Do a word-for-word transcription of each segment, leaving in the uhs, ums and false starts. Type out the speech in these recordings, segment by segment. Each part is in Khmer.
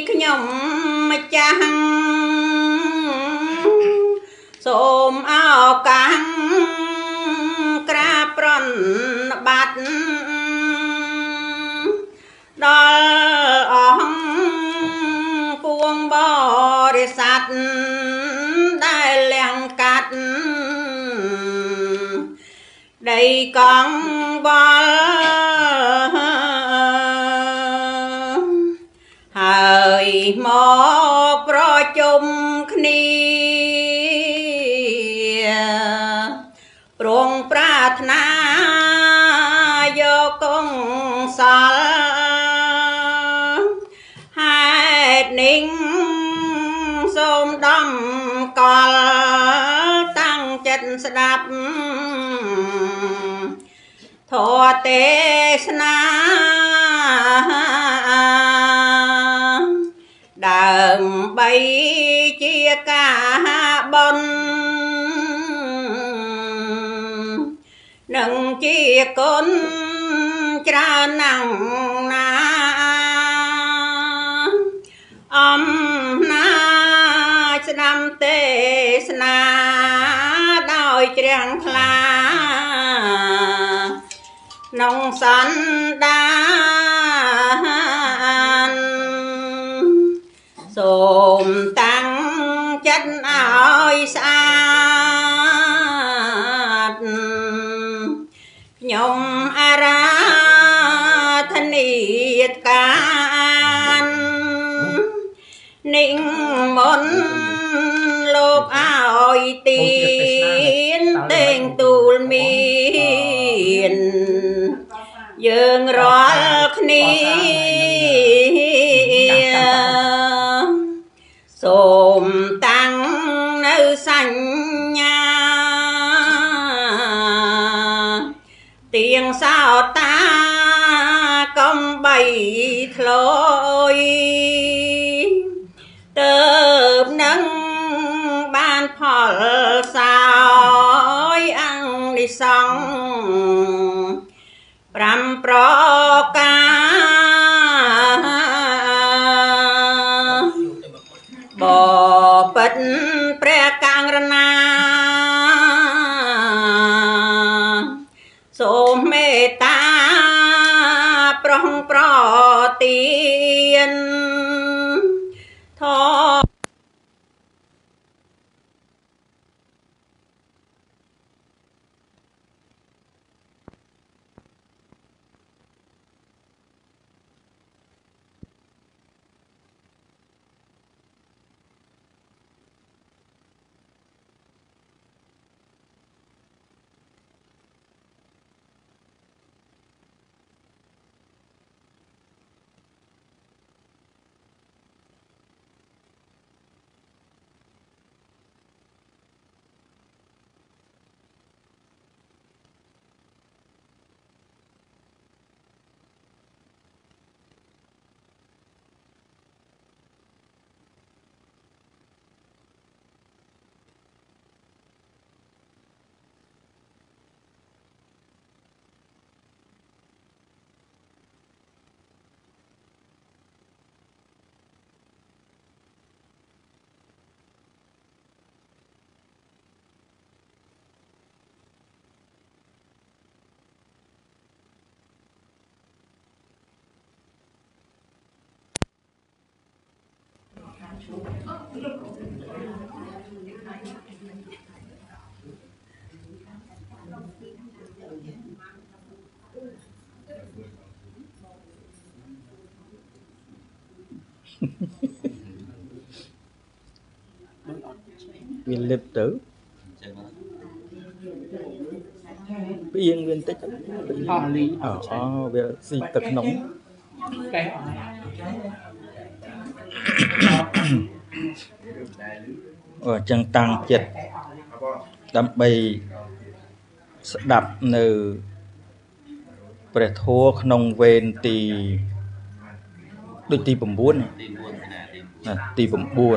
ខ្ញុំម្ចាស់សូមអោកាំងក្រាបប្រណប័ត្រដល់អង្គពួងបរិស័ទដែលលះកាត់ដីកង្វល់ហើយមកប្រជុំគ្នាប្រងប្រាថ្នាយកកុងសលហេតុនេះសូមដំកល់តាំងចិត្តស្ដាប់ធម៌ទេសនាដើម្បីជាការបុណ្យនឹងជាគុណច្រើនណាស់ណាអំណាចស្ដាំទេសនាដោយជ្រះថ្លាក្នុងសន្តានសូមតាំងចិត្តឲ្យស្អាតខ្ញុំអារាធនាកាននិមន្តលោកឲ្យទៀនតែងទូលមានយើងរាល់គ្នាសូមតាំងនៅសញ្ញាទៀងសោតាកំបីធ្លយទៅនឹងបានផលសោយអង្គនិសង្ឃប្រាំប្រការបពិតព្រះកង្រណាសូមមេត្តាប្រងប្រទានធម៌វាលឹបទៅពីយើងវាបន្តិចអស់លីអូវាស៊ីទឹកក្នុងកែអស់អូអញ្ចឹងតាំងចិត្តដើម្បីស្ដាប់នៅព្រះធម៌ក្នុងវេនទីដូចទី9ណាទី9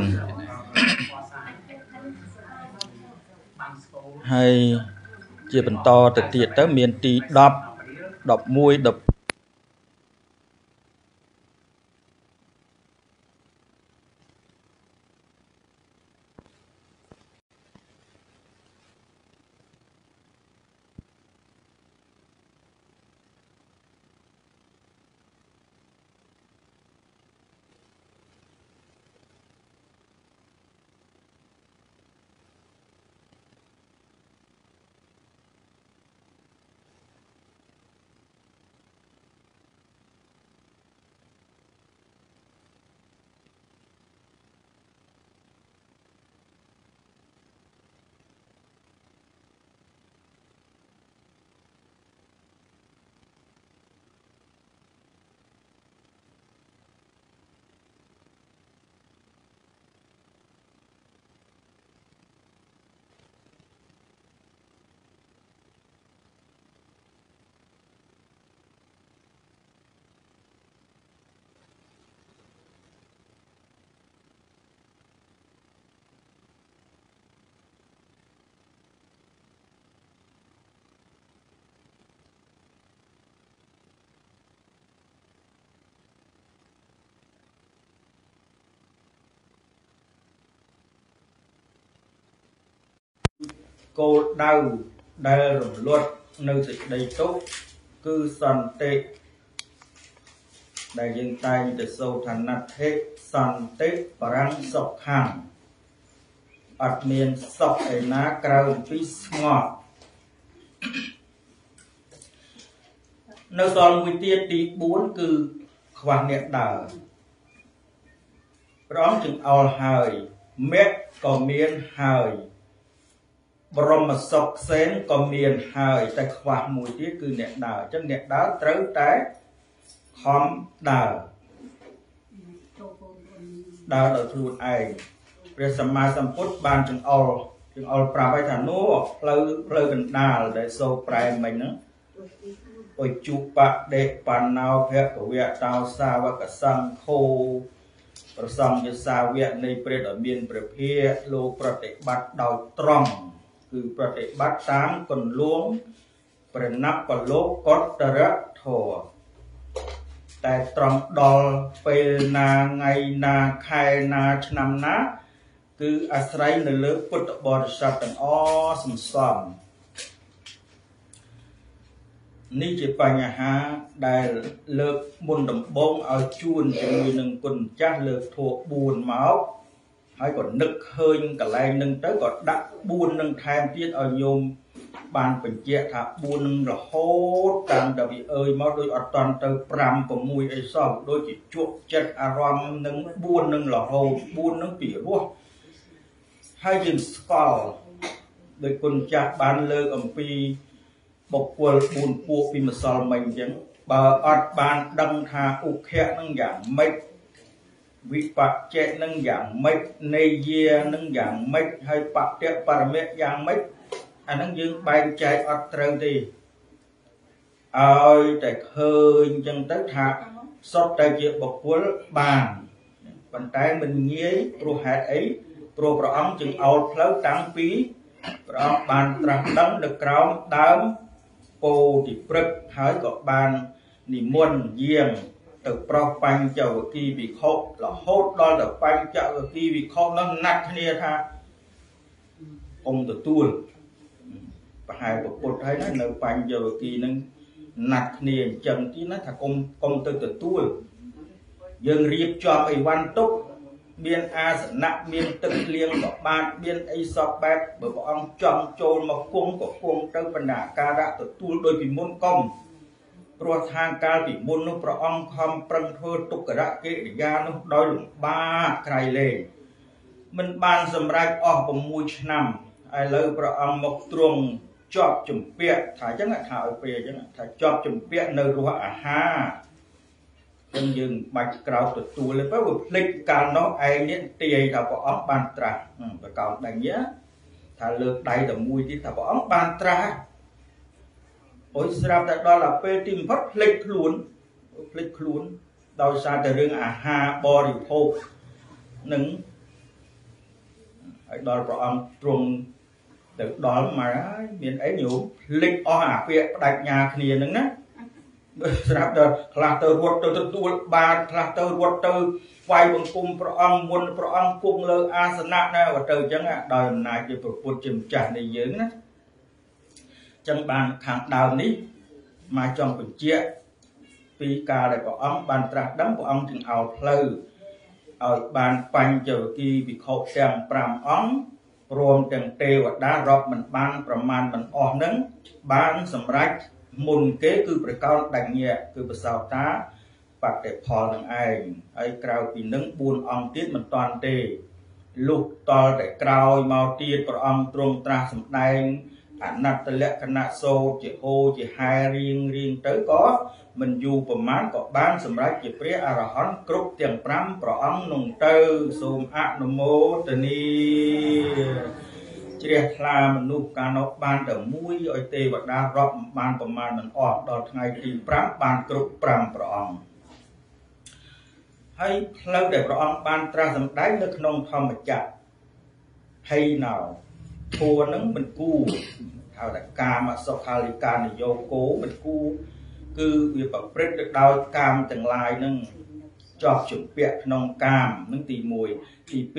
ហើយជាបន្តទៅទៀតទៅមានទី10 11 12 cô đau đau rụm luật nơi dịch đầy tốt cứ sẵn tệ đại dương tay để sâu thành nát hết sẵn tệ và răng sọc hàng ạt miền sọc ấy ná cao phí ngọt nơi son nguy tiết đi bốn cứ khoan niệm đời đó chừng ao hơi mét có miền hơi brom mà sọc xén có miền hơi tại khoan mùi tiết cứ niệm đời chân niệm đó trớ trái khóm đời đời đời luôn ai về sầm ma sầm phút ban chừng ao chừng ao pra bay thản nô lâu lâu gần đà để sâu prai mình nữa ôi chụp bạc để bàn nào phép của việc tao xa và cả sang khô rồi xong cho xa việc này pre ở miền pre phía lô pre bắt đầu tròn cứ pre bắt tám còn luống pre nắp còn lốp cốt ra thổ tại tròn đòn pe na ngày na khai na năm ná cứ asray nơi lớp bút bò sạt tận o sầm sầm ní chỉ phải nhà ha đại lực buồn đầm bông ở chuồn người nâng quần chắc lực thuộc buồn máu hay còn nực hơi cả lại nâng tới còn đặt buồn nâng tham tiết ở nhôm bàn bình chè thả buồn là hốt càng đặc biệt ơi máu đôi ở toàn từ pram của mùi ấy sau đôi chỉ chuột chết aram nâng buồn nâng là hồ buồn nâng bị rúa hay chừng skull đời quần chắc bàn lơ ẩm pi bọc quần buồn buộc vì mà sờ mình chẳng bà ọt bàn đăng thà ục hẹ nâng dạng mệt vị bạc trẻ nâng dạng mệt nê dìa nâng dạng mệt hay bạc trẻ bà mẹ dạng mệt anh nâng dương bay chạy ọt trâu thì ơi chạy hơi chân tới thà sót tay việc bọc quần bàn bàn tay mình nhế pro hạt ấy pro pro ống chừng ột lâu tăng phí pro bàn trăng đấng được cáo đám cô thì prực hỡi có bàn nì muôn giềng từ pro banh chầu kỳ bị khô là hốt đó là banh chầu kỳ bị khô nó nát nia tha ông từ tuôn và hai bộ cột thấy nó nở banh chầu kỳ nó nát nia chân tí nó thà công công từ từ tuôn dừng riệp cho ấy văn túc biên a sẵn nặng biên tự liêng có bàn biên ấy sọp bếp bởi bọn ông chọn trôn mà cung của cung trong phần đả ca đã tự tu đôi vì môn công rồi thang ca vì môn nó bọn ông không prăng thơ tục cả đã kệ ra nó đôi lụng ba cài lề mình bàn dùm rạch ổ của mùi nằm ai lời bọn ông một truồng chọp chùm biện thả chắc là thảo về chắc là thả chọp chùm biện nơi rùa à ha chân dừng bạch cầu tụt tù lên với một lịch càng nó ai nhện tìa thà bỏ ống bàn trà và còn đánh nhé thà lược đầy đầu mùi thì thà bỏ ống bàn trà ôi sạp tại đó là phê tìm phát lịch luôn lịch luôn đau xa từ rừng à ha bò đi hộp nâng đó là bỏ ống truồng được đó mà miền ấy nhiều lịch o hả việc đặt nhà kia nâng á sạp đó là từ ruột từ từ ba là từ ruột từ vài bằng cung pro ông muôn pro ông cung lơ asana này và từ chẳng ạ đời này thì phục vụ chìm trả này dưỡng đó chẳng bàn kháng đào ní mà trong phần chia vì cả để có ông bàn trạc đấm của ông chừng ảo lơ ở bàn phanh chờ kỳ bị khổ chẳng pram ống rôm chẳng tê và đá rọc mình ban praman mình o nâng ban sầm rách môn kế cứ phải cao đánh nhẹ cứ phải sao tá bạc để phò thằng ai ấy cao vì nâng buôn ông tiết mình toàn tề lục to để cao màu tiết của ông trung tra sầm đai ảnh nát lệ khăn nát sâu chỉ ô chỉ hai riêng riêng tới có mình dù của mán có bán sầm rách chỉ phía arahon cướp tiền pram của ông nông tơ sum a mô tê ni chia là mình nuôi cá nó ban ở mũi ở tê và đa rọp ban của man mình ọt đợt ngày thì pram ban cướp pram của ông hay lâu để của ông ban tra sầm đáy nước nông thom mà chặt hay nào thua nắng mình cu thảo đại ca mà sau khai ca này vô cố mình cu cứ việc bảo prết được đau cam từng lai nâng cho chuẩn bị nông cam nâng tì mùi thì pi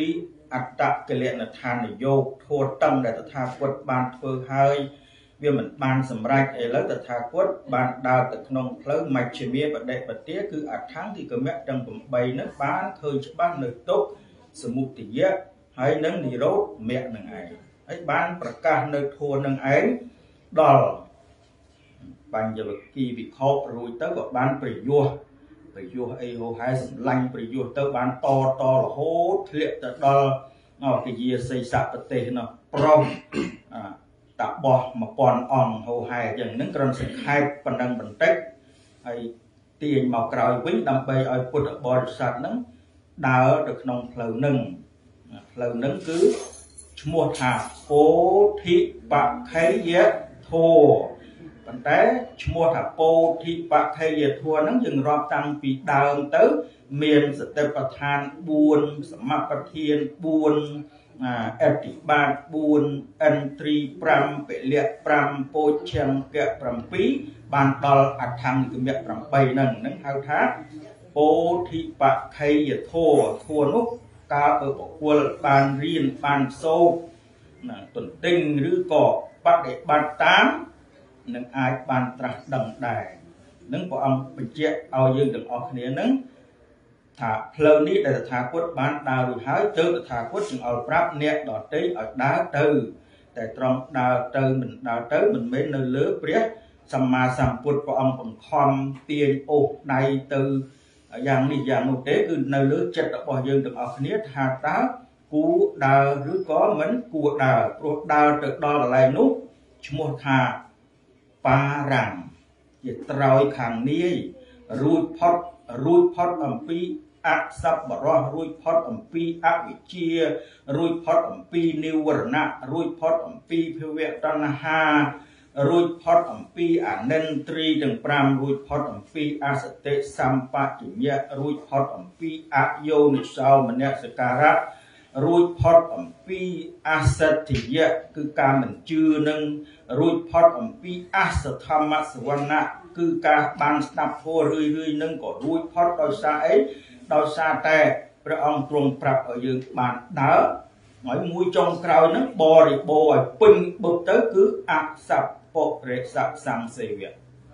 អត្តកិលនឋានយោគធัวតឹងដែលតថាគតបានធ្វើហើយវាមិនបានសម្រេចឥឡូវតថាគតបានដើរទៅក្នុងផ្លូវមជ្ឈិមាបដិបទាគឺអដ្ឋង្គិកមៈទាំងeightនោះបានឃើញច្បាស់នៅទុក្ខសមុទយៈហើយនឹងនិរោធមគ្គនឹងឯងហើយបានប្រកាសនៅធัวនឹងឯងដល់បញ្ញវគិវិខោរួចទៅក៏បានប្រយោជន៍ប្រយោជន៍អីហូហែសម្លាញ់ប្រយោជន៍ទៅបានតតរហូតធ្លាក់ទៅដល់កិយាសីសៈប្រទេសនោះប្រុងតបោះមួយពាន់អង្គហូហែយ៉ាងហ្នឹងគ្រាន់សង្ខេបប៉ុណ្ណឹងបន្តិចហើយទាញមកក្រោយវិញដើម្បីឲ្យពុទ្ធបរិស័ទហ្នឹងដើរទៅក្នុងផ្លូវហ្នឹងផ្លូវហ្នឹងគឺឈ្មោះថាពោធិបក្ខយធម៌ប៉ុន្តែឈ្មោះថាពោធិបក្ខយធម៌ហ្នឹងយើងរាប់តាំងពីដើមទៅមានសតិប្បដ្ឋានfourសមបដ្ឋានfourអតិបាតfourឥន្ទ្រីfiveពលៈfiveពោជ្ជង្គៈsevenបានដល់អដ្ឋង្គិកមៈeightហ្នឹងហ្នឹងហៅថាពោធិបក្ខយធម៌ធម៌នោះកាលបើបុគ្គលបានរៀនបានសូត្រណាទន្ទិញឬក៏បដិបត្តិតាមនឹងអាចបានត្រាស់ដឹងដែរនឹងព្រះអង្គបញ្ជាក់ឲ្យយើងទាំងអស់គ្នានឹងថាផ្លូវនេះដែលតថាគតបានដើររួចហើយទៅតថាគតจึงឲ្យប្រាប់អ្នកដទៃឲ្យដើរទៅតែត្រង់ដើរទៅមិនដើរទៅមិនមែននៅលើព្រះសម្មាសម្ពុទ្ធព្រះអង្គបង្ខំទាញអូសដៃទៅយ៉ាងនេះយ៉ាងនោះទេគឺនៅលើចិត្តរបស់យើងទាំងអស់គ្នាថាតើគួរដើរឬក៏មិនគួរដើរព្រោះដើរទៅដល់កន្លែងនោះឈ្មោះថាបារាំងជាត្រោយខាងនាយរួចផុតរួចផុតអំពីអសប្បរោះរួចផុតអំពីអវិជ្ជារួចផុតអំពីនិវរណៈរួចផុតអំពីភវៈតណ្ហារួចផុតអំពីអនិន្ទ្រីទាំងfiveរួចផុតអំពីអសតិសម្បជញ្ញៈរួចផុតអំពីអយោនិសោមនសិការៈរួចផុតអំពីអសទ្ធិយៈគឺការមិនជឿនឹងរួចផុតអំពីអសធម្មសវណ្ណៈគឺការបានស្ដាប់ធម៌រឿយរឿយនឹងក៏រួចផុតដោយសារអីដោយសារតែព្រះអង្គទ្រង់ប្រាប់ឲ្យយើងបានដើរហើយមួយចុងក្រោយហ្នឹងបរិបូរឲ្យពេញបុកទៅគឺអសัพពរិសសង្សេវៈ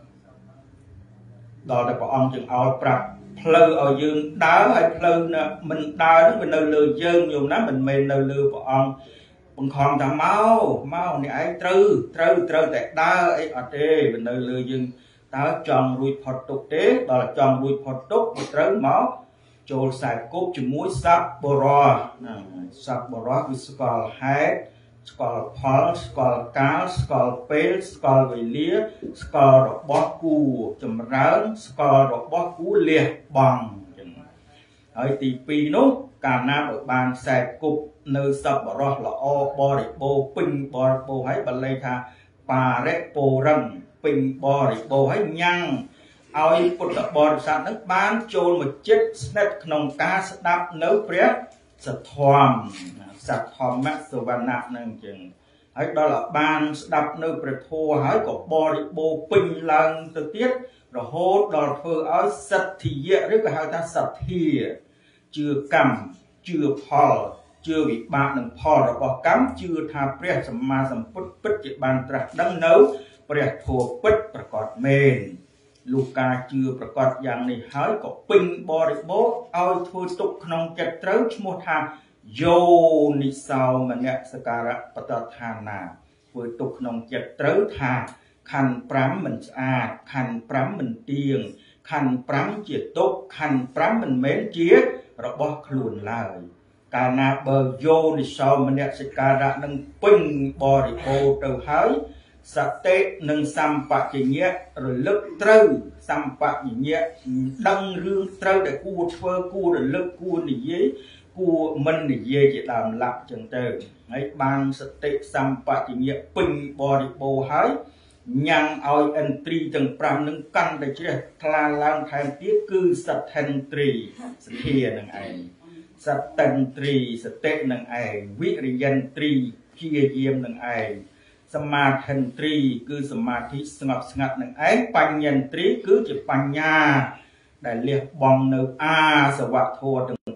ដល់តែព្រះអង្គจึงឲ្យប្រាប់ផ្លូវឲ្យយើងដើរហើយផ្លូវមិនដើរហ្នឹងវានៅលើយើងញោមណាមិនមែននៅលើព្រះអង្គបង្ខំថាមកមកនេះឯងត្រូវត្រូវត្រូវតែដើរអីអត់ទេវានៅលើយើងតើចង់រួចផុតទុកទេដល់ចង់រួចផុតទុកវាត្រូវមកចូលខ្សែគប់ជាមួយសัพបរោះសัพបរោះគឺស្គាល់ហេតុស្គាល់ផលស្គាល់កាលស្គាល់ពេលស្គាល់វេលាស្គាល់របស់គូចម្រើនស្គាល់របស់គូលះបង់អញ្ចឹងហើយទីtwoនោះកាលណាបើបានខ្សែគប់នៅសប្បរោះល្អបរិបូរពេញបរិបូរហើយបាលីថាបារិពូរឹងពេញបរិបូរហើយញ៉ាំងឲ្យពុទ្ធបរិស័ទនឹងបានចូលមកចិត្តស្និទ្ធក្នុងការស្ដាប់នៅព្រះសទ្ធម្មសទ្ធម្មសវណ្ណៈនឹងអញ្ចឹងហើយដល់បានស្ដាប់នៅព្រះធម៌ហើយក៏បរិបូរពេញឡើងទៅទៀតរហូតដល់ធ្វើឲ្យសទ្ធិយៈឬក៏ហៅថាសទ្ធាជឿកម្មជឿផលជឿវិបាកនិងផលរបស់កម្មជឿថាព្រះសម្មាសម្ពុទ្ធពិតជាបានត្រាស់ដឹងនៅព្រះធម៌ពិតប្រកបមែនលុះការជឿប្រកបយ៉ាងនេះហើយក៏ពេញបរិបូរឲ្យធ្វើទុកក្នុងចិត្តត្រូវឈ្មោះថាយោនិសោមនសិការៈបតដ្ឋានាធ្វើទុកក្នុងចិត្តត្រូវថាខណ្ឌfiveមិនស្អាតខណ្ឌfiveមិនទៀងខណ្ឌfiveជាទុកខណ្ឌfiveមិនមែនជារបស់ខ្លួនឡើយកាលណាបើយោនិសោមនសិការៈនឹងពេញបរិបូរទៅហើយសតិនិងសម្បជញ្ញៈរលឹកត្រូវសម្បជញ្ញៈដឹងរឿងត្រូវដែលគួរធ្វើគួររលឹកគួរនិយាយគួរមិននិយាយជាដើមឡាក់ចឹងទៅហើយបានសតិសម្បជញ្ញៈពេញបរិបូរហើយញ៉ាំងឲ្យឥន្ទ្រីទាំងfiveនឹងកាន់តែជ្រះថ្លាឡើងថែមទៀតគឺសទ្ធិន្ទ្រីសទ្ធានឹងឯងសត្តិន្ទ្រីសតិនឹងឯងវិរិយន្ទ្រីព្យាយាមនឹងឯងសមាធិន្ទ្រីគឺសមាធិស្ងប់ស្ងាត់នឹងឯងបញ្ញន្ទ្រីគឺជាបញ្ញាដែលលះបង់នៅអាសវៈធម៌ទាំង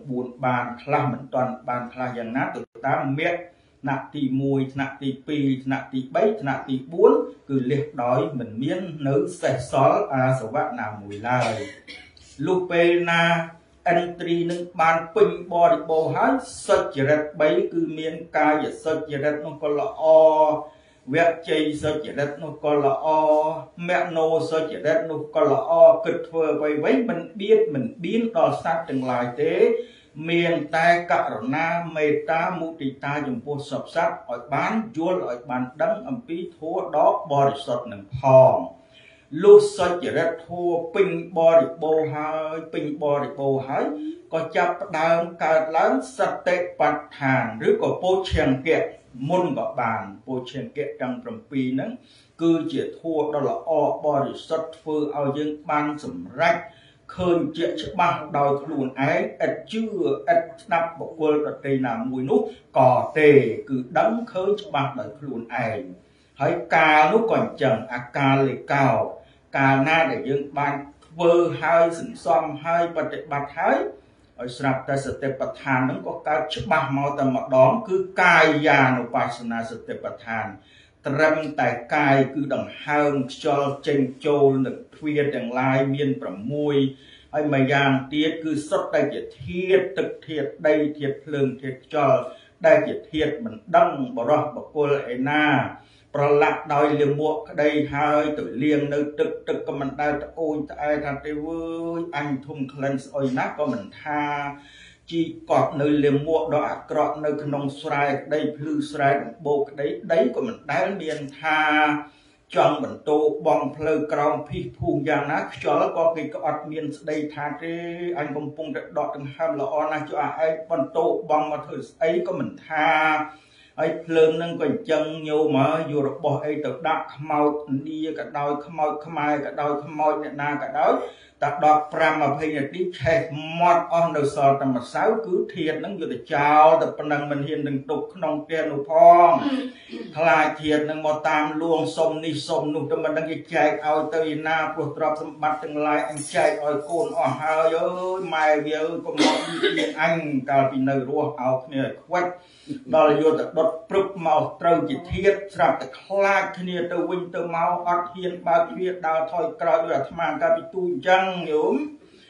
buồn bàn khla mình toàn bàn khla dần nát từ tám miệng nạp tì mùi nạp tì pì nạp tì bấy nạp tì bốn cứ liệt đói mình miên nữ sẽ xóa à số bạn nào mùi lời lupe na entry nâng bàn pinh bò đi bò hái sơ chỉ rạch bấy cứ miên ca và sơ chỉ rạch nó có là o vẹt chây sơ chỉ rạch nó có là o mẹ nô sơ chỉ rạch nó có là o cực thơ vây vấy mình biết mình biến đo sát từng lại thế miền tai cả na mê ta mu tì ta dùng po sập sát ở bán chúa ở bàn đắng âm pí thua đó bò sọt nâng hòn lúc sơ chỉ rạch thua pinh bò đi bò hai pinh bò đi bò hai có chắp đàm cả lớn sạch tệ bạch hàn rứa có po chèn kẹt môn có bàn po chèn kẹt trong trầm pi nắng cứ chỉ thua đó là o bò đi sọt phơi ao dương ban sầm rách khơi chuyện trước bằng đòi luồn ái ít chưa ít đắp bộ quân ở đây là mùi nút cỏ tề cứ đắng khơi trước bằng đòi luồn ái hãy ca lúc còn chẳng à ca lệ cao ca na để dương ban vơ hai sừng xóm hai bật đệ bật hai ở sạp ta sẽ tập bật hàn nó có ca trước bằng màu tầm mặt đón cứ cai già nó bà sẽ na sẽ tập bật hàn trâm tại cai cứ đằng hang cho trên châu nực thuê đằng lai miên bẩm môi ai mà giang tiết cứ xuất đây chỉ thiệt thực thiệt đây thiệt lương thiệt cho đây chỉ thiệt mình đăng bỏ ra bỏ cô lại na bỏ lạc đòi liềm mua đây hai tự liêng nơi trực trực có mình đây ôi ai thằng tây vui anh thùng cleanse ôi nát có mình tha chỉ cọt nơi liềm mua đó cọt nơi nông xoay đây blue xoay bộ đấy đấy của mình đáng miền tha trong mình tô bong phơi còng phi phun giang nát cho có cái cọt miền đây tha cái anh bông bông đọt từng ham là on anh cho ai bong tô bong mà thử ấy có mình tha ấy phơi nâng còn chân nhiều mà vừa được bỏ ấy từ đắc màu đi cả đôi màu mai cả đôi màu nhẹ na cả đôi ta đọc pram mà bây giờ đi chạy mót on đầu sò tầm mà sáu cứ thiệt nó vừa được chào tập năng mình hiện đừng tục nông tiền nụ phong thay thiệt năng một tam luồng sông ni sông nụ tầm mình đang chạy ao tây na pro trap sâm bát từng lại anh chạy ở cồn ở hai ơi mai bây giờ có một chuyện anh cả vì nơi rùa ao này quét đó là vô tập đốt prúc màu trâu chỉ thiết sạp tập khai kia từ win từ máu ọt hiền bao chuyện đào thôi cào được tham gia bị tu chân nhổm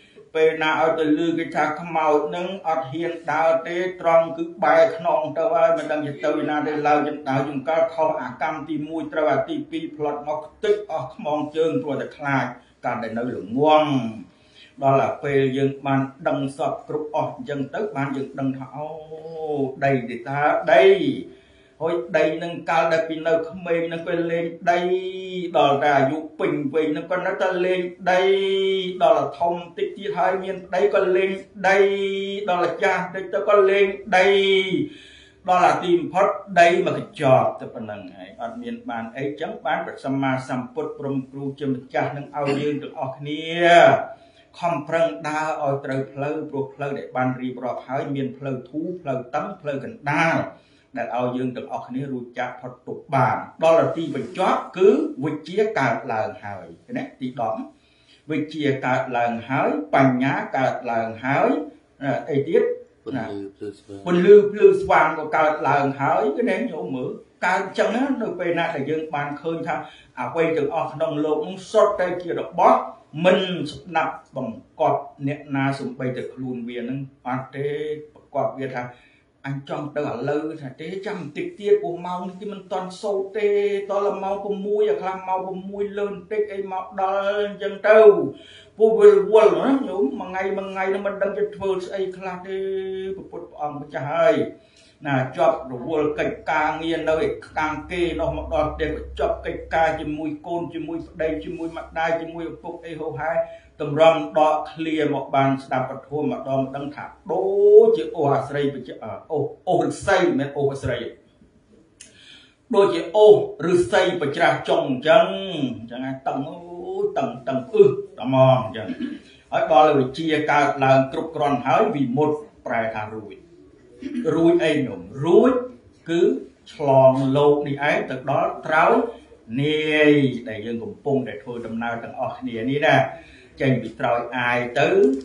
về nào từ lư cái thằng màu nâng ọt hiền đào tê tròn cứ bài non tao ơi mình đang dịch từ nào để lao dịch đào dùng cá kho à cam ti mùi trâu à ti pi plot mọc tích ọt mong chương rồi tập khai cả để nơi lượng ngoan đó là phê dân ban đăng sọp group ọt dân tới ban dân đăng thảo đây để ta đây thôi đây nâng cao đặc biệt nơi không mê nó quên lên đây đó là dụ bình bình nó con nó ta lên đây đó là thông tích chi hai miền đây con lên đây đó là cha đây ta con lên đây đó là tìm phật đây mà cái trò tập phần năng này ở miền bàn ấy chẳng bán được sama samput prom kru châm cha nâng ao dương được ở kia không prang đa ở trời phơi pro phơi để ban ri pro phơi miền phơi thú phơi tấm phơi gần đa để ao dương được ở kia ru cha phật tục bàn đó là ti bình chót cứ vị chia cả làng hỏi cái này ti đóm vị chia cả làng hỏi bằng nhá cả làng hỏi ấy tiết quân lưu lưu hoàng của cả làng hỏi cái này nhổ mỡ cả chân á nơi về na thầy dương ban khơi thang à quay từ ở nông lộ cũng sót đây kia được bó mình nạp bằng cọt nẹt na sum bay từ luôn viên nâng an tế cọt viên thang anh trong tờ lơ thà tế trăm tịch tiết của mau thì mình toàn sâu tê to là mau của mũi à làm mau của mũi lớn tích ấy mau đó chân trâu vô về quần nó nhúng mà ngày mà ngày nó mình đang chơi phơi ấy là tê bột ông cái chai nà chọc rồi vô cái ca nghiền nơi càng kê nó một đòn để chọc cái ca chỉ mũi côn chỉ mũi đây chỉ mũi mặt đai chỉ mũi phục ấy hô hai tầm rong đo clear một bàn đạp vật thua mà đo một đăng thả đố chữ ô hà srei bị chữ ở ô ô rực xây mẹ ô hà srei đôi chữ ô rực xây bị chữ trồng chân chẳng ai tầng tầng tầng ư tầm mòn chẳng ở đó là bị chia cả là cục còn hỏi vì một bài thả rùi rùi ấy nổ rùi cứ tròn lột đi ấy từ đó tráo nè để dân cùng pung để thôi tầm nào tầng ở nè ní nè chân bị trôi ai tới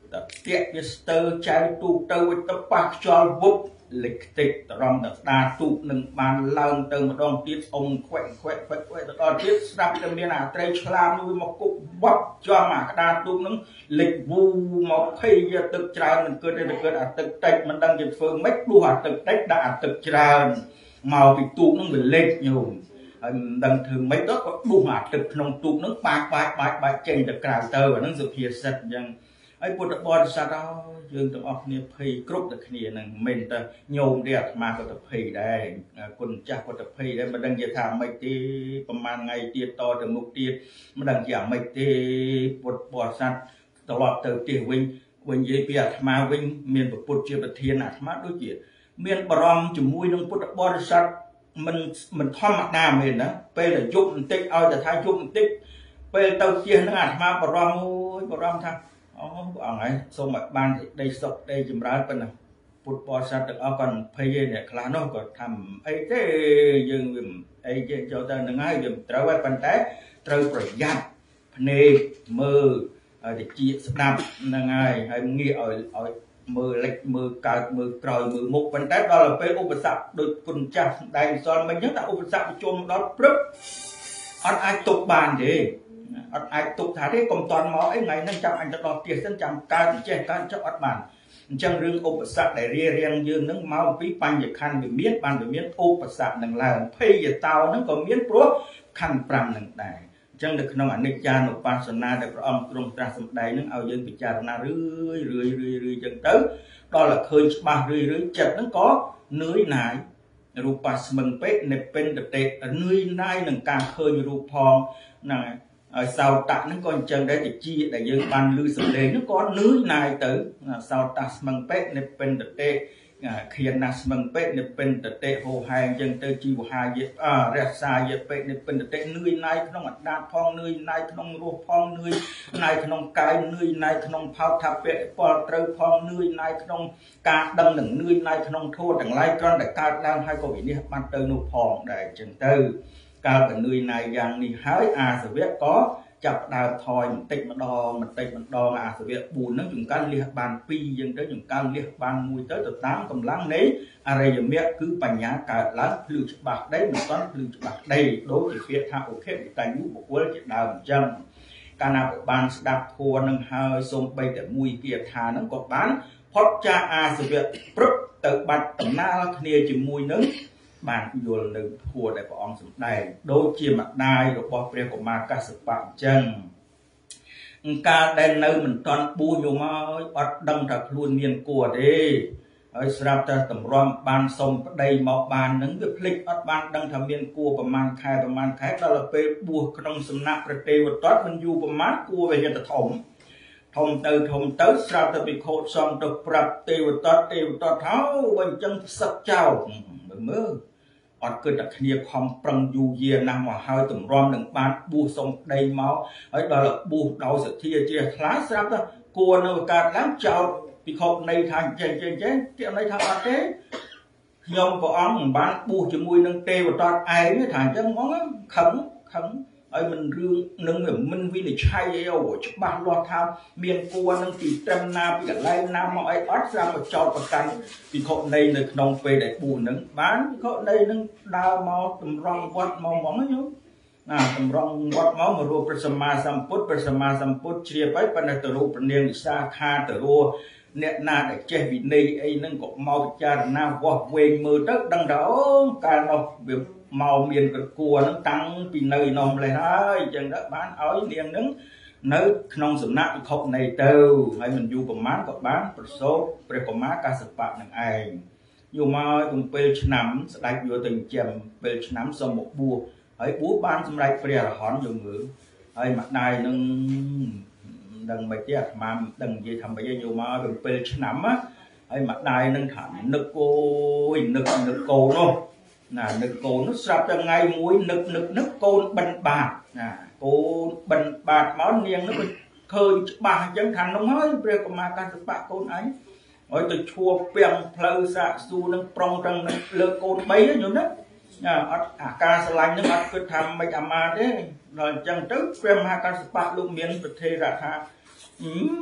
តាទៀកវាស្ទើចៅទូកទៅទៅប៉ះខ្យល់វុបលេខតិចតរំតស្ដាទូកនឹងបានឡើងទៅម្ដងទៀតអ៊ំខ្វែកខ្វែកខ្វែកខ្វែកទៅដល់ទៀតស្ដាប់តែមានអាត្រីឆ្លាមមួយមកគប់វប់ចំអាក្តារទូកនឹងលេខវូមកភ័យយកទឹកច្រើនមិនគិតទេគិតអាទឹកតិចមិនដឹងជាធ្វើម៉េចដួសអាទឹកតិចដាក់អាទឹកច្រើនមកពីទូកនឹងវាលេខញោមហើយមិនដឹងធ្វើម៉េចដល់ក៏ដួសអាទឹកក្នុងទូកនឹងបាក់បាក់បាក់បាក់ចេញទៅក្រៅទៅអានឹងសុភាសិតអញ្ចឹងហើយពុទ្ធបរិស័ទអើយើងទាំងអស់គ្នាភ័យគ្រប់តែគ្នានឹងមិនតែញោមទេអាត្មាក៏ទៅភ័យដែរគុណចាស់ក៏ទៅភ័យដែរមិនដឹងជាថាម៉េចទេប្រហែលថ្ងៃទៀតតទៅមុខទៀតមិនដឹងជាម៉េចទេពុទ្ធបរិស័ទត្រឡប់ទៅផ្ទះវិញវិញនិយាយពីអាត្មាវិញមានពុទ្ធជាប្រធានអាត្មាដូចជាមានបរំជាមួយនឹងពុទ្ធបរិស័ទមិនមិនធម្មតាមែនណាពេលតែយប់បន្តិចឲ្យតែថាយប់បន្តិចពេលទៅផ្ទះហ្នឹងអាត្មាបរំអូយបរំថាអូព្រះអង្គហើយសូមឲ្យបានដីសុខដីចម្រើនប៉ុណ្ណាពុទ្ធបរិស័ទទាំងអស់ក៏ភ័យឯអ្នកខ្លះនោះក៏ថាអីទេយើងវាអីចេះចូលទៅហ្នឹងហើយវាមិនត្រូវហើយប៉ុន្តែត្រូវប្រយ័ត្នភ្នែកមើលឲ្យតិចស្ដាប់ហ្នឹងហើយហើយងាកឲ្យឲ្យមើលលិចមើលកើតមើលក្រោយមើលមុខប៉ុន្តែដល់ពេលឧបសគ្គដូចគុណចាស់សម្ដែងសល់មិញអញ្ចឹងតែឧបសគ្គប្រជុំដល់ព្រឹបអត់អាចទប់បានទេអត់អាចទុកថាទេកុំតន់មកអីថ្ងៃហ្នឹងចាំអញទៅដល់ផ្ទះសិនចាំកើតចេះកើតចុះអត់បានអញ្ចឹងរឿងឧបសគ្គដែលរារាំងយើងហ្នឹងមកពីបញ្ញខណ្ឌវាមានបានវាមានឧបសគ្គនឹងឡើងភ័យតោហ្នឹងក៏មានព្រោះខណ្ឌប្រាំហ្នឹងដែរអញ្ចឹងនៅក្នុងអនិច្ចានុបស្សនាដែលព្រះអង្គទ្រង់ត្រាស់សម្ដែងហ្នឹងឲ្យយើងពិចារណារឿយរឿយរឿយរឿយអញ្ចឹងទៅដល់តែឃើញច្បាស់រឿយរឿយចិត្តហ្នឹងក៏នឿយណាយរូបស្មឹងពេកនៅពេនតេនឿយណាយនឹងការឃើញរូបផងហ្នឹងហើយសោតៈហ្នឹងក៏អញ្ចឹងដែរតិចដែលយើងបានឮសម្លេងហ្នឹងក៏នឿយណាយទៅសោតៈស្មឹងពេកនៅពេនតេខៀនណាស្មឹងពេកនៅពេនតេហោហែអញ្ចឹងទៅជីវហាយៈរក្សាយៈពេកនៅពេនតេនឿយណាយក្នុងអដាតផងនឿយណាយក្នុងរស់ផងនឿយណាយក្នុងកាយនឿយណាយក្នុងផោតថាពៈពលត្រូវផងនឿយណាយក្នុងការដឹងនឹងនឿយណាយក្នុងធម៌ទាំងឡាយគ្រាន់តែកើតឡើងហើយក៏វិនិច្ឆ័យបានទៅនោះផងដែរអញ្ចឹងទៅកាលតែនឿយណាយយ៉ាងនេះហើយអាសវៈក៏ចាប់ដើមថយបន្តិចម្ដងបន្តិចម្ដងអាសវៈបួនហ្នឹងចង្កាលលះបានពីរអញ្ចឹងទៅចង្កាលលះបានមួយទៅទៅតាមកម្លាំងនៃអរិយមគ្គគឺបញ្ញាកើតឡើងភ្លឺច្បាស់ដីមិនទាន់ភ្លឺច្បាស់ដីដូចជាពាក្យថាអូខេតញ្ញូបុគ្គលជាដើមអញ្ចឹងកាលណាបានស្ដាប់ធម៌នឹងហើយសូម្បីតែមួយគាថាហ្នឹងក៏បានផុតចាកអាសវៈព្រឹកទៅបាត់ដំណើរគ្នាជាមួយនឹងបានយល់នៅធម៌ដែលព្រះអង្គសម្ដែងដូចជាម្ដាយរបស់ព្រះកុមារកស្សបៈអញ្ចឹងកាលដែលនៅមិនទាន់បួសយំហើយអត់ដឹងថាខ្លួនមានគួរទេហើយស្រាប់តែតម្រាំបានសុំប្តីមកបាននឹងវាភ្លេចអត់បានដឹងថាមានគួរប្រមាណខែប្រមាណខែដល់ពេលបួសក្នុងសំណាក់ព្រះទេវទត្តមិនយូរប្រមាណគួរវាទៅធំធំទៅធំទៅស្រាប់តែភិក្ខុសង្ឃទៅប្រាប់ទេវទត្តទេវទត្តថាបើអញ្ចឹងផ្សឹកចោលមើលអត់គិតតែគ្នាខំប្រឹងយូរយារណាស់មកហើយតម្រាំនឹងបានបួសសុំប្តីមកហើយដល់បួសដោយសទ្ធាជ្រះថ្លាស្រាប់តែគួរនៅកើតឡើងចោលភិក្ខុនៃថាចេះចេះចេះគេអត់ន័យថាអត់ទេខ្ញុំព្រះអង្គមិនបានបួសជាមួយនឹងទេវតាឯងថាអញ្ចឹងហ្មងខឹងខឹងហើយមិនរឿងនឹងមិនវិនិច្ឆ័យអីអូច្បាស់លាស់ថាមានគួរនឹងពីត្រឹមណាពីកន្លែងណាមកអីអត់ស្រាប់តែចោតប្រកាន់ភិក្ខុនៃនៅក្នុងពេលដែលបួសនឹងបានភិក្ខុនៃនឹងដើរមកតម្រង់វត្តមកហ្មងញោមណាតម្រង់វត្តមកមករੂព្រះសម្មាសម្ពុទ្ធព្រះសម្មាសម្ពុទ្ធជ្រាបហើយប៉ុន្តែទៅរੂព្រះនាងវិសាខាទៅរੂអ្នកណាដែលចេះវិន័យអីហ្នឹងក៏មកពិចារណាវាស់វែងមើលទៅដឹងថាអូកាលនោះវាមកមានក្រគួរហ្នឹងតាំងពីនៅឯនោះម្លេះហើយអញ្ចឹងទៅបានឲ្យនាងហ្នឹងនៅក្នុងសំណាក់ភិក្ខុនៃទៅហើយមិនយូរប្រមាណក៏បានប្រសូតព្រះកុមារកស្សបៈនឹងឯងយូរមកក្នុងពេលឆ្នាំស្ដេចយកទៅចិញ្ចឹមពេលឆ្នាំសូមមកបួសហើយបួសបានសម្រេចព្រះអរហន្តយើងមើលហើយម្ដាយនឹងដឹងមិនទេអាត្មាដឹងនិយាយថាមិនយូរមកក្នុងពេលឆ្នាំហើយម្ដាយនឹងថានឹកអូយនឹកនឹកកូននោះណានឹកកូននោះស្រាប់តែថ្ងៃមួយនឹកនឹកនឹកកូនបិណ្ឌបាតណាកូនបិណ្ឌបាតមកនាងនោះក៏ឃើញច្បាស់អញ្ចឹងថានោះហើយព្រះកុមារកស្សបៈកូនអញហើយទៅឈួរពាំងផ្លូវសាកសួរនឹងប្រុងទាំងនឹងលើកូនបីញោមណាណាអត់អាការស្រឡាញ់នឹងអត់គិតថាមិនអាមាទេដល់អញ្ចឹងទៅព្រះមហាកស្សបៈលោកមានប្រធេរៈថា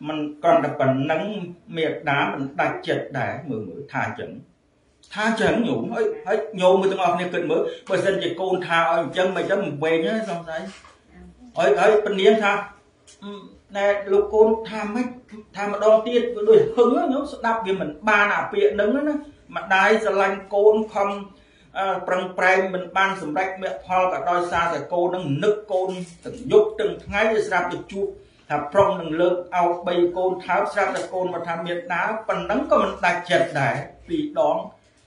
mình còn là phần nắng miệt đá mình đặt chật đá mười mười tha chẳng tha chẳng nhủ ấy ấy nhôm mới trong này cần mới bây giờ chỉ côn tha ở chân mày chân về nhá xong đấy ấy ấy bên niên tha nè lục côn tha mấy tha mà đo tiên đôi hứng á nó đáp vì mình ba nào bịa nứng á mà đai giờ lanh côn không prang prang mình ban sầm rách mẹ phò cả đôi xa thì cô đang nức côn từng nhúc từng ngày ra được chu thà prong đừng lơ ao bay côn tháo ra được côn mà tham miệt đá phần nắng có mình đặt chật để bị đón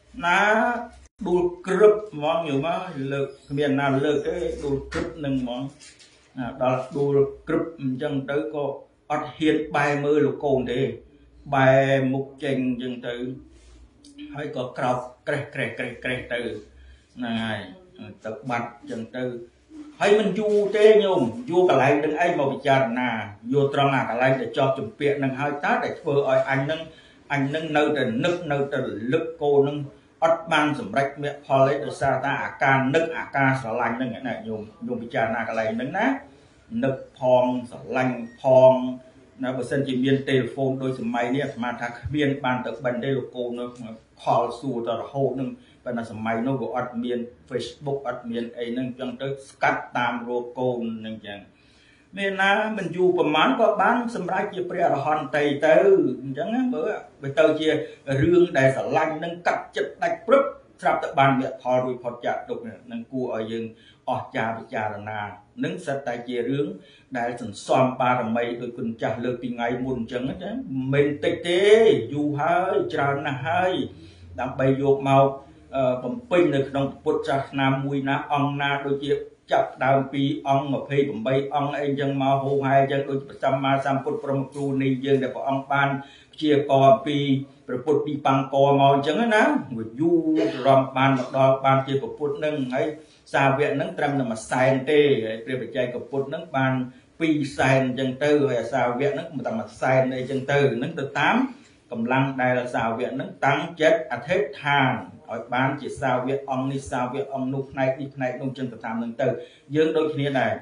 ná đu cướp món nhiều mà lơ miền nào lơ cái đu cướp nâng món đó là đu cướp chân tới cô ọt hiền bài mươi lục côn đi bài mục trình chân tới hay có cào kẹt kẹt kẹt kẹt từ này tập bạch chân từ hay mình du tê nhung du cả lại đừng ai mà bị chặt nà du trong à cả lại để cho chuẩn bị nâng hai tá để vừa ơi anh nâng anh nâng nơi để nức nơi để lực cô nâng ớt ban sầm rách mẹ phò lấy được xa ta à ca nức à ca sờ lạnh nâng cái này nhung nhung bị chặt nà cả lại nâng nát nức phong sờ lạnh phong nó bữa sen chỉ miền telephone đôi sầm máy nè mà thằng miền ban tập ban đây là cô nó call su tờ hồ nâng và là sầm máy nó của admin Facebook admin ấy nâng chẳng tới cắt tam rô côn nâng chẳng nên là mình dùประมาณ có bán sầm rách chia pre hòn tây tư chẳng á bữa bữa tơ chia rương đại sả lanh nâng cắt chật đạch prấp sắp tập ban mẹ thò rồi phật chặt đục nâng cua ở dương ở cha bị cha là na nâng sát tay chia rương đại sần xòm ba đồng mây tôi cần trả lời từ ngày muôn chẳng á mình tây tê dù hơi tràn na hơi đam bay vô màu bẩm pin được trong bút cha nam mùi na ong na đôi chia chặt đào pi ong mà phi bẩm bay ong ấy chân màu hồ hai chân đôi trăm ma sam phút prom tu ni dương để có ong ban chia cò pi rồi phút pi băng cò màu chẳng á ná người du rom ban một đo ban chia của phút nâng ấy xa viện nâng trăm là mà sai tê để phải chạy của phút nâng ban pi sai chân tư hay xa viện nâng một tầm mà sai đây chân tư nâng từ tám cầm lăng đây là xào viện nâng tăng chất à thết than ở bán chỉ xào viện ông đi xào viện ông nút này đi này nông chân từ tám nâng từ dương đôi khi này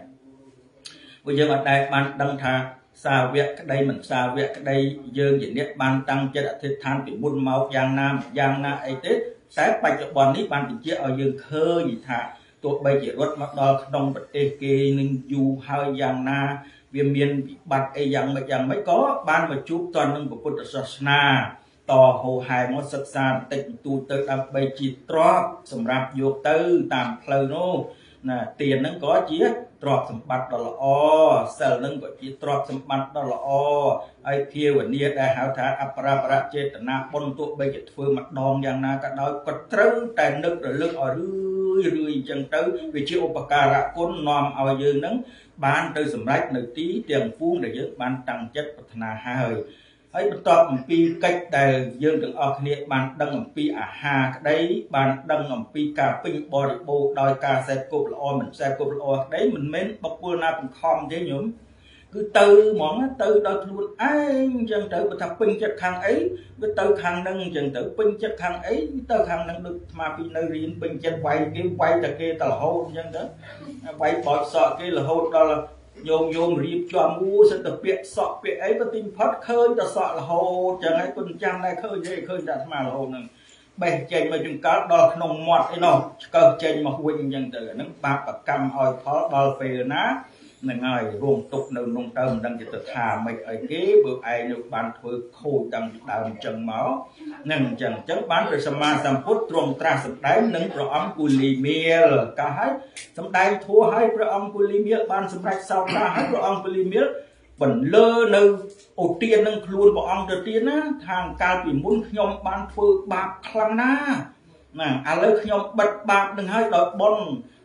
bây giờ ở đây ban đăng thà xào viện cái đây mình xào viện cái đây dương chỉ biết ban tăng chất à thết than bị buôn máu giang nam giang na ấy tết trái bạch cho bọn ní ban chỉ ở dương khơi gì thà tụi bây chỉ rốt mắt đo đông bật tê kê nâng du hơi giang na viêm miên bạch ấy dạng mà dạng mấy có ban một chút toàn năng của Phật giáo na tò hồ hài một sắc xa tịnh tu tự đập bay chỉ trọp sầm rạp vô tư tạm phơi nô nè tiền nó có chỉ trọp sầm bát đó là o sờ nó có chỉ trọp sầm bát đó là o ai kia và nia đại hảo thả apara para chết na bôn tụ bay chỉ phơi mặt đòn dạng na cả đôi có trứ tàn nước rồi lưng ở rưỡi rưỡi chân tới vì chịu upakara côn nòm ở dương nắng ban từ sầm rách nơi tí tiền phuông để dương ban tăng chất bát na hai ấy bắt tọt một pi cách đại dương được ở kia ban đăng một pi à ha đấy ban đăng một pi cà pin bò đi bộ đòi cà xe cục là o mình xe cục là o đấy mình mến bọc bữa na cũng khom thế nhúng cứ từ món từ đôi luôn anh chân tử bị thằng pin chất khang ấy với từ khang nâng chân tử pin chất khang ấy từ khang nâng được mà pi nơi riêng pin chất quay cái quay từ kia tao là hôn chân đó quay bọt sọ kia là hôn đó là nhôm nhôm riêng cho mua sẽ tập biệt sọ biệt ấy có tin phát khơi ta sọ là hồ chẳng ấy con chăm này khơi dễ khơi đặt mà là hồ này bè chèn mà chúng cá đo nồng mọt ấy nó cơ chèn mà huynh dân từ nó bạc và cầm hồi khó đo về ná này ngày ruộng tục nông nông tâm đang chỉ tự thả mấy ấy kế bữa ai được bàn phơi khôi đang đào chân máu nâng chẳng chắc bán rồi xem mà tầm phút trong tra sập đáy nâng pro ấm cùi lì miel cả hai sắm đáy thua hai pro ấm cùi lì miel ban sắm đáy sau cả hai pro ấm cùi lì miel bẩn lơ nư ổ tiên nâng luôn pro ấm đầu tiên á thằng cao bị muốn nhom ban phơi bạc khăng na nè à lấy nhom bật bạc đừng hai đợt bon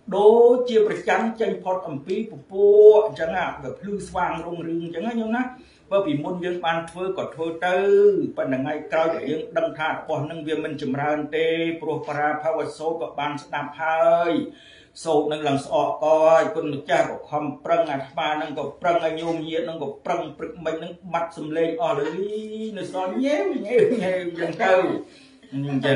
đố chiaประจัน tranh phật âm pi phụ phụ chẳng àแบบlưu xoang rung rừng chẳng á nhung á bởi vì môn dương ban phơi còn phơi tư phần là ngày cao để dương đâm thà còn nâng viên mình chìm ra tê pro para power so có ban đạp hơi sâu nâng lần sọ coi con một cha của khom prăng à ba nâng có prăng à nhôm nhiệt nâng có prăng prực mình nâng bắt xâm lên ở đấy nó so nhéo nhéo nhéo dân câu nhưng chẳng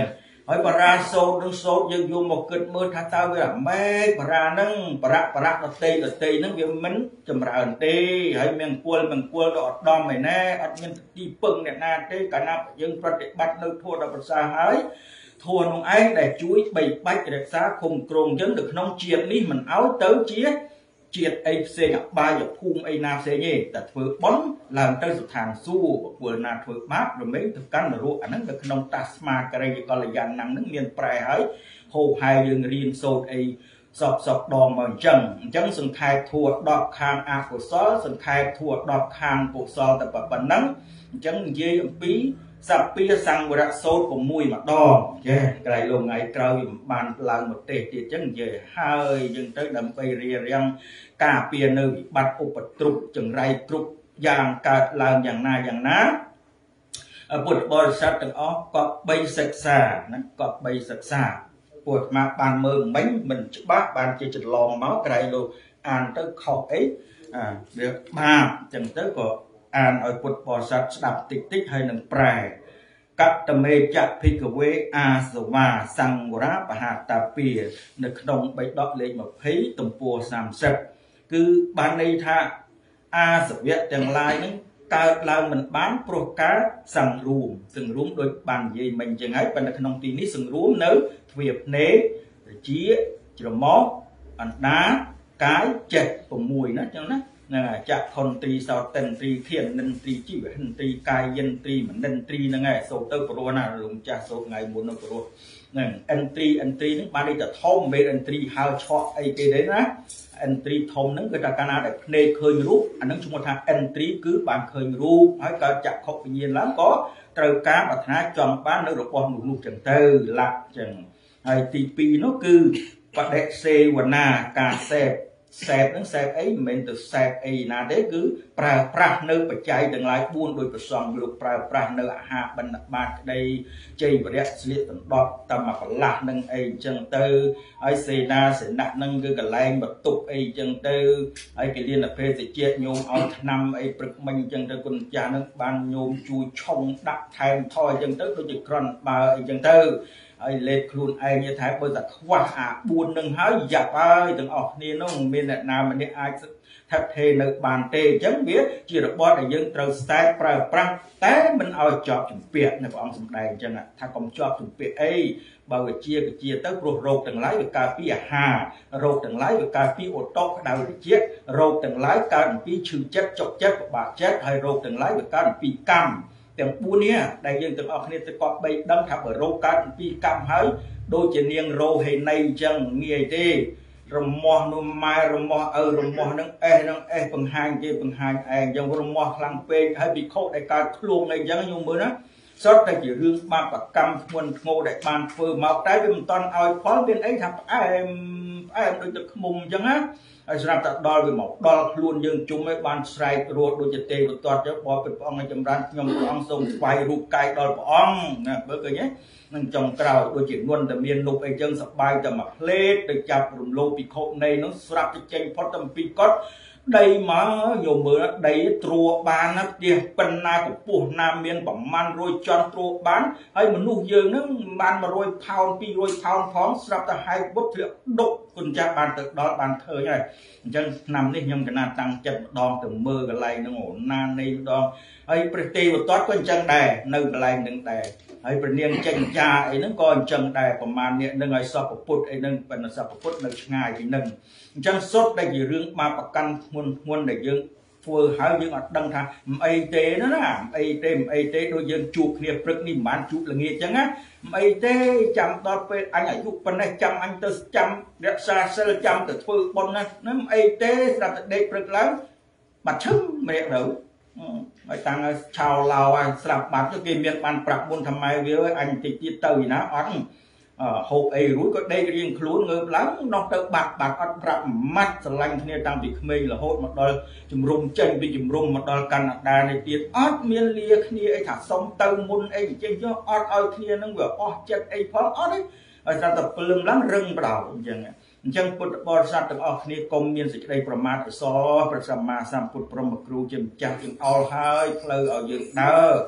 ហើយបារាសោតនឹងសោតយើងយកមកគិតមើលថាតើវាម៉េចបារានឹងបរៈបរៈដតីដតីហ្នឹងវាមិនចម្រើនទេហើយមង្គលមង្គលក៏អត់ដំឯណាអត់មានទីពឹងអ្នកណាទេកាលណាយើងប្រតិបត្តិនៅធម៌ដល់ប្រសើរហើយធម៌នោះឯងដែលជួយបីបាច់រក្សាគុំក្រងយើងនៅក្នុងជាតិនេះមិនឲ្យទៅជាជាតិអីផ្សេងអបាយភូមិអីណាផ្សេងទេតែធ្វើបុណ្យឡើងទៅស្ថានសួគ៌ពលណាធ្វើបាបរមែងទៅកាន់នរកអាហ្នឹងនៅក្នុងតាស្មាករិយកល្យាណហ្នឹងមានប្រែហើយហូបហើយយើងរៀនសូត្រអីសពសពដងមកអញ្ចឹងអញ្ចឹងសង្ខេបធัวដកខាងអកុសលសង្ខេបធัวដកខាងកុសលតែប៉ុណ្ណឹងអញ្ចឹងនិយាយអំពីសពាសង្វរៈសូត្រ៦ម្ដងចេះក្រៃលោកថ្ងៃក្រោយវាបានឡើងមកទេសទៀតអញ្ចឹងនិយាយហើយយើងទៅដើម្បីរៀបរៀងការពារនៅវិបត្តិឧបទ្រពចង្រៃគ្រប់យ៉ាងកើតឡើងយ៉ាងណាយ៉ាងណាពុទ្ធបរិស័ទទាំងអស់ក៏បីសិក្សាណាក៏បីសិក្សាពួកអាត្មាបានមើលមិញមិនច្បាស់បានជាច្រឡំមកក្រៃលោកអានទៅខុសអីអាវាបាបអញ្ចឹងទៅក៏អានឲ្យពុទ្ធបរិស័ទស្ដាប់តិចតិចហើយនឹងប្រែកតមេចភិក្ខវេអាសវាសង្វរាបហតាពានៅក្នុងបៃដកលេខยี่สิบទំព័រសាមសិបគឺបានន័យថាអាសវៈទាំងឡាយនឹងកើតឡើងមិនបានព្រោះការសង្រួមសង្រួមដូចបាននិយាយមិញចឹងហើយប៉ុន្តែក្នុងទីនេះសង្រួមនៅទ្វាភ្នែកជាច្រមុះអណ្ដាកាយចិត្ត៦ណាចឹងណាហ្នឹងចក្ខុន្ទ្រីសោតិន្ទ្រីធានិន្ទ្រីជីវហិន្ទ្រីកាយិន្ទ្រីមនិន្ទ្រីហ្នឹងឯងសូត្រទៅព្រោះណាលោកចាស់សូត្រថ្ងៃមុននៅព្រោះហ្នឹងឥន្ទ្រីឥន្ទ្រីហ្នឹងបានន័យថាធំមិនឥន្ទ្រីហើឆក់អីគេទេណាឥន្ទ្រីធំហ្នឹងគឺថាកាលណាដែលភ្នែកឃើញរូបអាហ្នឹងឈ្មោះថាឥន្ទ្រីគឺបានឃើញរូបហើយកើតចក្ខុវិញ្ញាណឡើងក៏ត្រូវការប្រាថ្នាចង់បាននៅរបស់នោះនោះចឹងទៅលាក់ចឹងហើយទីពីរនោះគឺបដិសេវនាការសេពសេពហ្នឹងសេពអីមិនមែនទៅសេពអីណាទេគឺប្រើប្រាស់នៅបច្ច័យទាំងឡាយបួនដោយប្រសងលោកប្រើប្រាស់នៅអាហារបណ្ឌបាតក្តីជ័យវរៈស្លៀកដណ្ដប់តាមមកកន្លះនឹងអីអញ្ចឹងទៅហើយសេនាសេណៈហ្នឹងគឺកន្លែងបន្ទប់អីអញ្ចឹងទៅហើយគេលៀនភេទជ្ជៈញោមឲ្យឆ្នាំអីព្រឹកមិញអញ្ចឹងទៅគុណចាស់ហ្នឹងបានញោមជួយឆុងដាក់ថែមថយអញ្ចឹងទៅដូចជាក្រន់បើអីអញ្ចឹងទៅហើយលេខខ្លួនឯងថាបើតែខ្វះអាបួននឹងហើយយ៉ាប់ហើយទាំងអស់គ្នានោះមានអ្នកណាម្នាក់អាចថាថេនៅបានទេអញ្ចឹងវាជារបត់ដែលយើងត្រូវស្តែប្រើប្រាស់តែមិនឲ្យជាប់ជំពាក់នៅព្រះអង្គសម្ដែងអញ្ចឹងថាកុំជាប់ជំពាក់អីបើវាជាវិជាទៅព្រោះរោគទាំងឡាយវាកើតពីអាហាររោគទាំងឡាយវាកើតពីអូតូក្តៅត្រជាក់រោគទាំងឡាយកើតអំពីឈឺចិត្តចុកចិត្តពិបាកចិត្តហើយរោគទាំងឡាយវាកើតអំពីកម្មទាំងបួននេះដែលយើងទាំងអស់គ្នាទៅកត់បីដឹងថាបើរោគកើតអំពីកម្មហើយដូចជានាងរោហេណីអញ្ចឹងងាយទេរមាស់នោះម៉ែរមាស់ឪរមាស់នឹងអេសនឹងអេសបង្ហាញគេបង្ហាញឯងអញ្ចឹងរមាស់ខ្លាំងពេកហើយពិខុដែលកើតខ្លួនអីអញ្ចឹងខ្ញុំមើលណាសុទ្ធតែជារឿងបាបកម្មធ្ងន់ធ្ងរដែលបានធ្វើមកតែវាមិនតន់ឲ្យផលមានអីថាផ្អែមផ្អែមដូចទឹកឃ្មុំអញ្ចឹងណាហើយស្រាប់តែដល់វាមកដល់ខ្លួនយើងជុំឯងបានស្រែករត់ដូចជាទេវទត្តទៅបបព្រះអង្គឲ្យចម្រើនខ្ញុំព្រះអង្គសូមស្វែងរូបកាយដល់ព្រះអង្គណាបើឃើញទេនឹងចុងក្រោយដូចជានួនតែមាននូបអីចឹងសបាយតែមួយផ្លេតទៅចាប់រំលោភពិខុនៃនោះស្រាប់តែចេញផុតតែពីកត់ដីមកញោមមើលដីត្រួបានណាផ្ទះប៉ុណ្ណាកម្ពស់ណាមានប្រមាណរយចន់ត្រួបានហើយមនុស្សយើងហ្នឹងបាន100ផោន200ផោនផងស្រាប់តែហែកវុតធ្លាក់ដុកគុណចាស់បានទៅដល់បានឃើញហើយអញ្ចឹងឆ្នាំនេះខ្ញុំកណាតាំងចិត្តម្ដងទៅមើលកន្លែងហ្នឹងអូណានៃម្ដងហើយព្រះទេវទត្តក៏អញ្ចឹងដែរនៅកន្លែងហ្នឹងដែរហើយព្រះនាងចេញចាអីហ្នឹងក៏អញ្ចឹងដែរប្រមាណនេះនឹងឲ្យសពពុទ្ធអីហ្នឹងប៉ុន្តែសពពុទ្ធនៅឆ្ងាយពីហ្នឹងអញ្ចឹងសុទ្ធតែជារឿងបាបប្រកាន់ធ្ងន់ធ្ងរដែលយើងធ្វើហើយយើងអត់ដឹងថាមិនអីទេណាណាមិនអីទេមិនអីទេដូចយើងជួបគ្នាព្រឹកនេះមិនបានជួបល្ងាចអញ្ចឹងណាមិនអីទេចាំដល់ពេលអញអាយុប៉ុណ្ណេះចាំអញទៅចាំរក្សាសិលចាំទៅធ្វើបុណ្យណាមិនអីទេស្រាប់តែដេកព្រឹកឡើងបាត់ឈឹងម្នាក់ទៅហើយតាំងឲ្យឆោឡោឲ្យស្រាប់បាត់ទៅគេមានបានប្រាប់មុនថាម៉ែវាអញតិចទៀតទៅឯណាអត់ហូបអីរួចក៏ដេករៀងខ្លួនងើបឡើងនោះទៅបាត់បាត់អត់ប្រាប់ម៉ាត់ស្រឡាញ់គ្នាតាំងពីក្មេងរហូតមកដល់ជំរុំចេញពីជំរុំមកដល់កាណាដានេះទៀតអត់មានលាគ្នាអីថាសុំទៅមុនអីចេះយកអត់ឲ្យគ្នានឹងវាអស់ចិត្តអីផងអត់ទេហើយស្រាប់តែព្រលឹមឡើងរឹងបដោអញ្ចឹងអញ្ចឹងពុទ្ធបរិស័ទទាំងអស់គ្នាកុំមានសេចក្តីប្រមាទអសរព្រះសម្មាសម្ពុទ្ធព្រមគ្រូជាម្ចាស់ជាអល់ហើយផ្លូវឲ្យយើងដើរ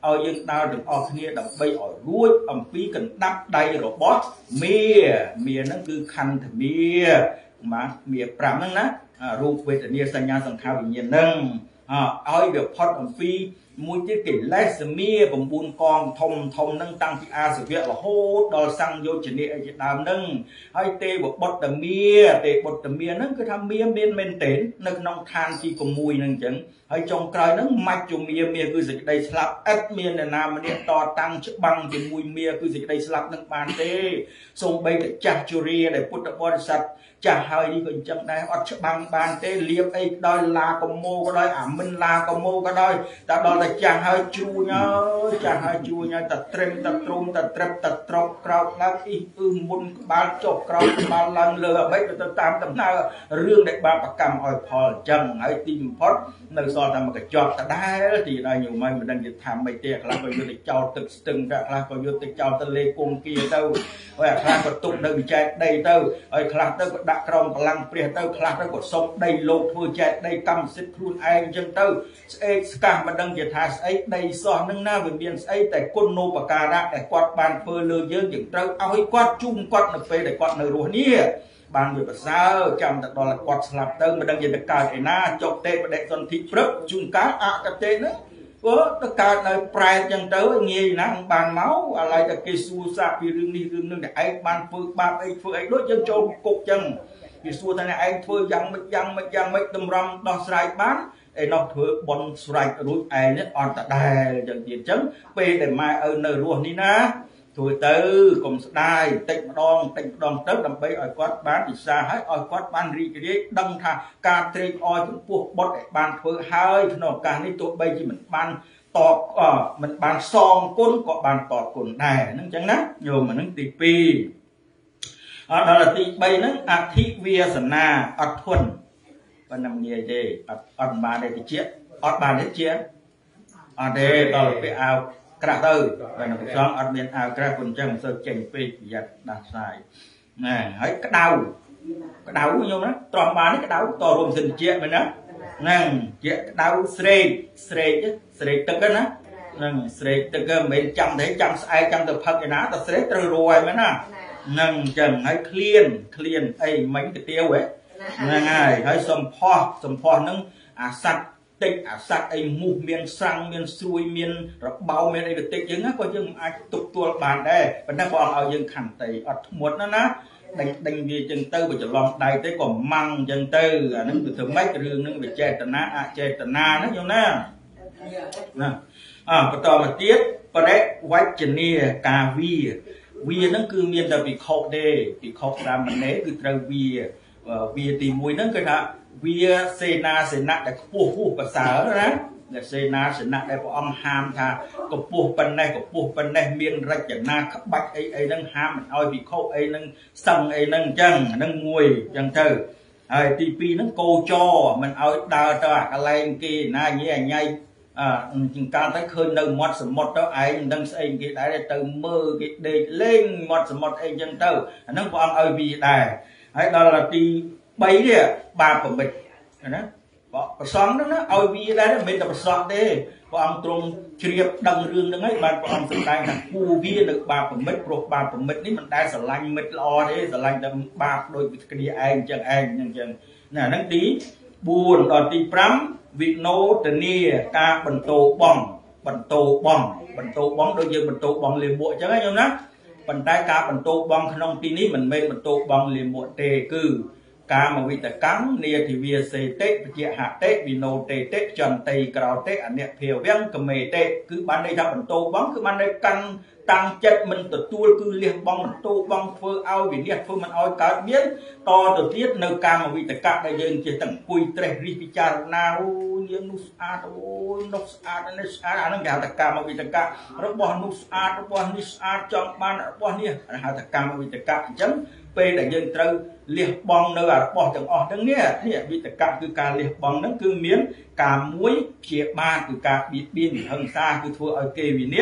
ឲ្យយើងដើរទាំងអស់គ្នាដើម្បីឲ្យរួចអំពីកណ្ដាប់ដៃរបស់មាមាហ្នឹងគឺខន្ធមាបាទមាប្រាំហ្នឹងណារូបវេទនាសញ្ញាសង្ខារវិញ្ញាណហ្នឹងឲ្យវាផុតអំពីមួយទៀតកិលេសមា៩កងធំធំហ្នឹងតាំងពីអាសវៈរហូតដល់សង្យោជនៈអីជាដើមហ្នឹងហើយទេវបុត្រមាទេវបុត្រមាហ្នឹងគឺថាមាមានមែនទេនៅក្នុងឋានទី៦ហ្នឹងអញ្ចឹងហើយចុងក្រោយហ្នឹងមជ្ឈមាមាគឺសេចក្តីស្លាប់ឥតមាននរណាម្នាក់តតាំងច្បាំងជាមួយមាគឺសេចក្តីស្លាប់នឹងបានទេសូម្បីតែចាស់ជរាដែលពុទ្ធបរិស័ទចាស់ហើយនេះក៏អញ្ចឹងដែរអត់ច្បាំងបានទេលៀបអីក៏ដោយឡាកម៉ូក៏ដោយអាមិនឡាកម៉ូក៏ដោយតែដល់តែចាស់ហើយជ្រួញហើយចាស់ហើយជ្រួញហើយតែត្រឹមតែទ្រុំតែត្រឹបតែត្រប់ក្រោកឡើងអ៊ីអ៊ឺមុនក្បាលចុះក្រោកក្បាលឡើងលើអ្វីទៅតាមដំណើររឿងដែលបានប្រកម្មឲ្យផលអញ្ចឹងហើយទីបំផុតនៅសល់តែមកកញ្ចក់ដដែលទីដល់ញោមមិនដឹងជាថាមិនទេខ្លះក៏យកទៅចោលទឹកស្ទឹងតែខ្លះក៏យកទៅចោលទៅលេគង្គគាទៅហើយខ្លះក៏ទុកនៅវិចែកដីទៅហើយខ្លះទៅក៏ដាក់ក្រោមកម្លាំងព្រះទៅខ្លះទៅក៏សុំដីលោកធ្វើចែកដីកម្មសិទ្ធិខ្លួនឯងអញ្ចឹងទៅស្អេកស្កះមិនដឹងជាថាស្អីដីសោះនឹងណាវាមានស្អីតែគុណូបការៈដែលគាត់បានធ្វើលើយើងយើងត្រូវឲ្យគាត់ជូនគាត់នៅពេលដែលគាត់នៅរស់នេះបានវាប្រសើរចាំតែដល់គាត់ស្លាប់ទៅមិនដឹងជាទៅកើតឯណាចុកទេបដិសន្ធិព្រឹកជួនកាលអកតេហ្នឹងព្រោះទៅកើតនៅប្រែតចឹងទៅងាយណាស់បានមកអាឡ័យតែគេសួរសាពីរឿងនេះរឿងនោះតែឯងបានធ្វើបាបអីធ្វើអីដូចយើងចូលគុកចឹងគេសួរថាឯងធ្វើយ៉ាងម៉េចយ៉ាងម៉េចយ៉ាងម៉េចតម្រង់ដោះស្រាយបានឯនោះធ្វើបន់ស្រេចរួចឯងនេះអត់តដែលចឹងទៀតចឹងពេលដែលម៉ែឪនៅរស់នេះណាធ្វើទៅកុំស្ដាយតិចម្ដងតិចម្ដងទៅដើម្បីឲ្យគាត់បានពិសាហើយឲ្យគាត់បានរីករាយដឹងថាការត្រេកអរចំពោះបុត្រដែលបានធ្វើហើយក្នុងឱកាសនេះទោះបីជាមិនបានតបមិនបានសងគុណក៏បានតបគុណដែរហ្នឹងចឹងណាញោមហ្នឹងទីពីរអត់ដល់ទីបីហ្នឹងអធិវាសនាអត់ធន់ប៉ុណ្ណឹងងាយទេអត់អត់បានទេតិចអត់បានទេជាអត់ទេដល់ពេលអោក្រាស់ទៅបើនៅប្រសងអត់មានអាវក្រាស់ប៉ុណ្ណឹងមិនសូវចេញពេកប្រយ័ត្នដាស់ស្រាយណាហើយក្តៅក្តៅញោមណាត្រង់បាននេះក្តៅតរួមសិនជាមែនណាហ្នឹងជាក្តៅស្រេកស្រេកស្រេកទឹកណាហ្នឹងស្រេកទឹកមិនមែនចាំតែចាំស្អែកចាំទៅផឹកឯណាតែស្រេកត្រូវរួយមែនណាហ្នឹងអញ្ចឹងហើយឃ្លានឃ្លានអីមិញកាទៀវហ្នឹងហើយហើយសំផស្សសំផស្សហ្នឹងអាសត្វតិចអាសត្វអីមូសមានស្រាំងមានស្រួយមានរបោមានអីទៅតិចយើងក៏យើងអាចទប់ទល់បានដែរប៉ុន្តែព្រះអង្គឲ្យយើងខន្តីអត់ធ្មត់ណាណាដេញដេញវាចឹងទៅបើច្រឡំដៃទៅក៏ម៉ាំងចឹងទៅអាហ្នឹងគឺធ្វើម៉េចរឿងហ្នឹងវាចេតនាអចេតនាណាយល់ណាណាអើបន្តមកទៀតបរិវច្ចនីកាវាវាហ្នឹងគឺមានតែពិខុទេពិខុសាមណេរគឺត្រូវវាវាទីមួយហ្នឹងគឺថាវាសេនាសេណៈដែលខ្ពស់ហួសប្រសើរណាដែលសេនាសេណៈដែលព្រះអង្គហាមថាកម្ពស់ប៉ុណ្ណេះកម្ពស់ប៉ុណ្ណេះមានរចនាក្បាច់អីអីហ្នឹងហាមមិនឲ្យពិខុអីហ្នឹងសឹងអីហ្នឹងអញ្ចឹងហ្នឹងមួយអញ្ចឹងទៅហើយទីពីរហ្នឹងកោចមិនឲ្យដើរទៅអាកន្លែងគេណាញ៉ៃអញ៉ៃអឺជាងកាលទៅឃើញនៅមាត់សមុទ្រទៅឯងមិនដឹងស្អីគេដែរទៅមើលគេដេកលេងមាត់សមុទ្រអីអញ្ចឹងទៅអាហ្នឹងព្រះអង្គឲ្យវាដែរហើយដល់ទីបីនេះបាបប្រមិតណាប្រសងហ្នឹងណាឲ្យវាដែរមិនមែនតែប្រសងទេព្រះអង្គទ្រង់ជ្រាបដឹងរឿងហ្នឹងហើយបានព្រះអង្គសម្ដែងថាគួរវានៅបាបប្រមិតព្រោះបាបប្រមិតនេះមិនដែលស្រឡាញ់មិត្តល្អទេស្រឡាញ់តែបាបដូចគ្នាឯងអញ្ចឹងឯងអញ្ចឹងណាហ្នឹងទីបួនដល់ទីប្រាំវិណោទនីការបន្តបងបន្តបងបន្តបងដូចយើងបន្តបងលាមកអញ្ចឹងណាញោមណាប៉ុន្តែការបន្តបងក្នុងទីនេះមិនមែនបន្តបងលាមកទេគឺកាមវិតកម្មនាទិវាសេតិបជាហតិវិណោតេតិចន្តិក្រោតេអនិភាវំកមេតេគឺបានន័យថាបន្តបងគឺបានន័យកាន់តាំងចិត្តមិនទទួលគឺលះបងបន្តបងធ្វើឲ្យវិនិច្ឆ័យធ្វើមិនឲ្យកើតមានតទៅទៀតនៅកាមវិតកៈដែលយើងចេះតែអង្គុយត្រេះរិះពិចារណាអូយើងនោះស្អាតអូយនោះស្អាតនេះស្អាតអាហ្នឹងគេហៅថាកាមវិតកៈរបស់នោះស្អាតរបស់នេះស្អាតចង់បានរបស់នេះហៅថាកាមវិតកៈអញ្ចឹងពេលដែលយើងត្រូវលះបង់នៅរបស់ទាំងអស់ហ្នឹងនេះនេះវិតកៈគឺការលះបង់ហ្នឹងគឺមានការមួយព្យាបាទគឺការបៀតបៀនវិហិង្សាគឺធ្វើឲ្យគេវិនាស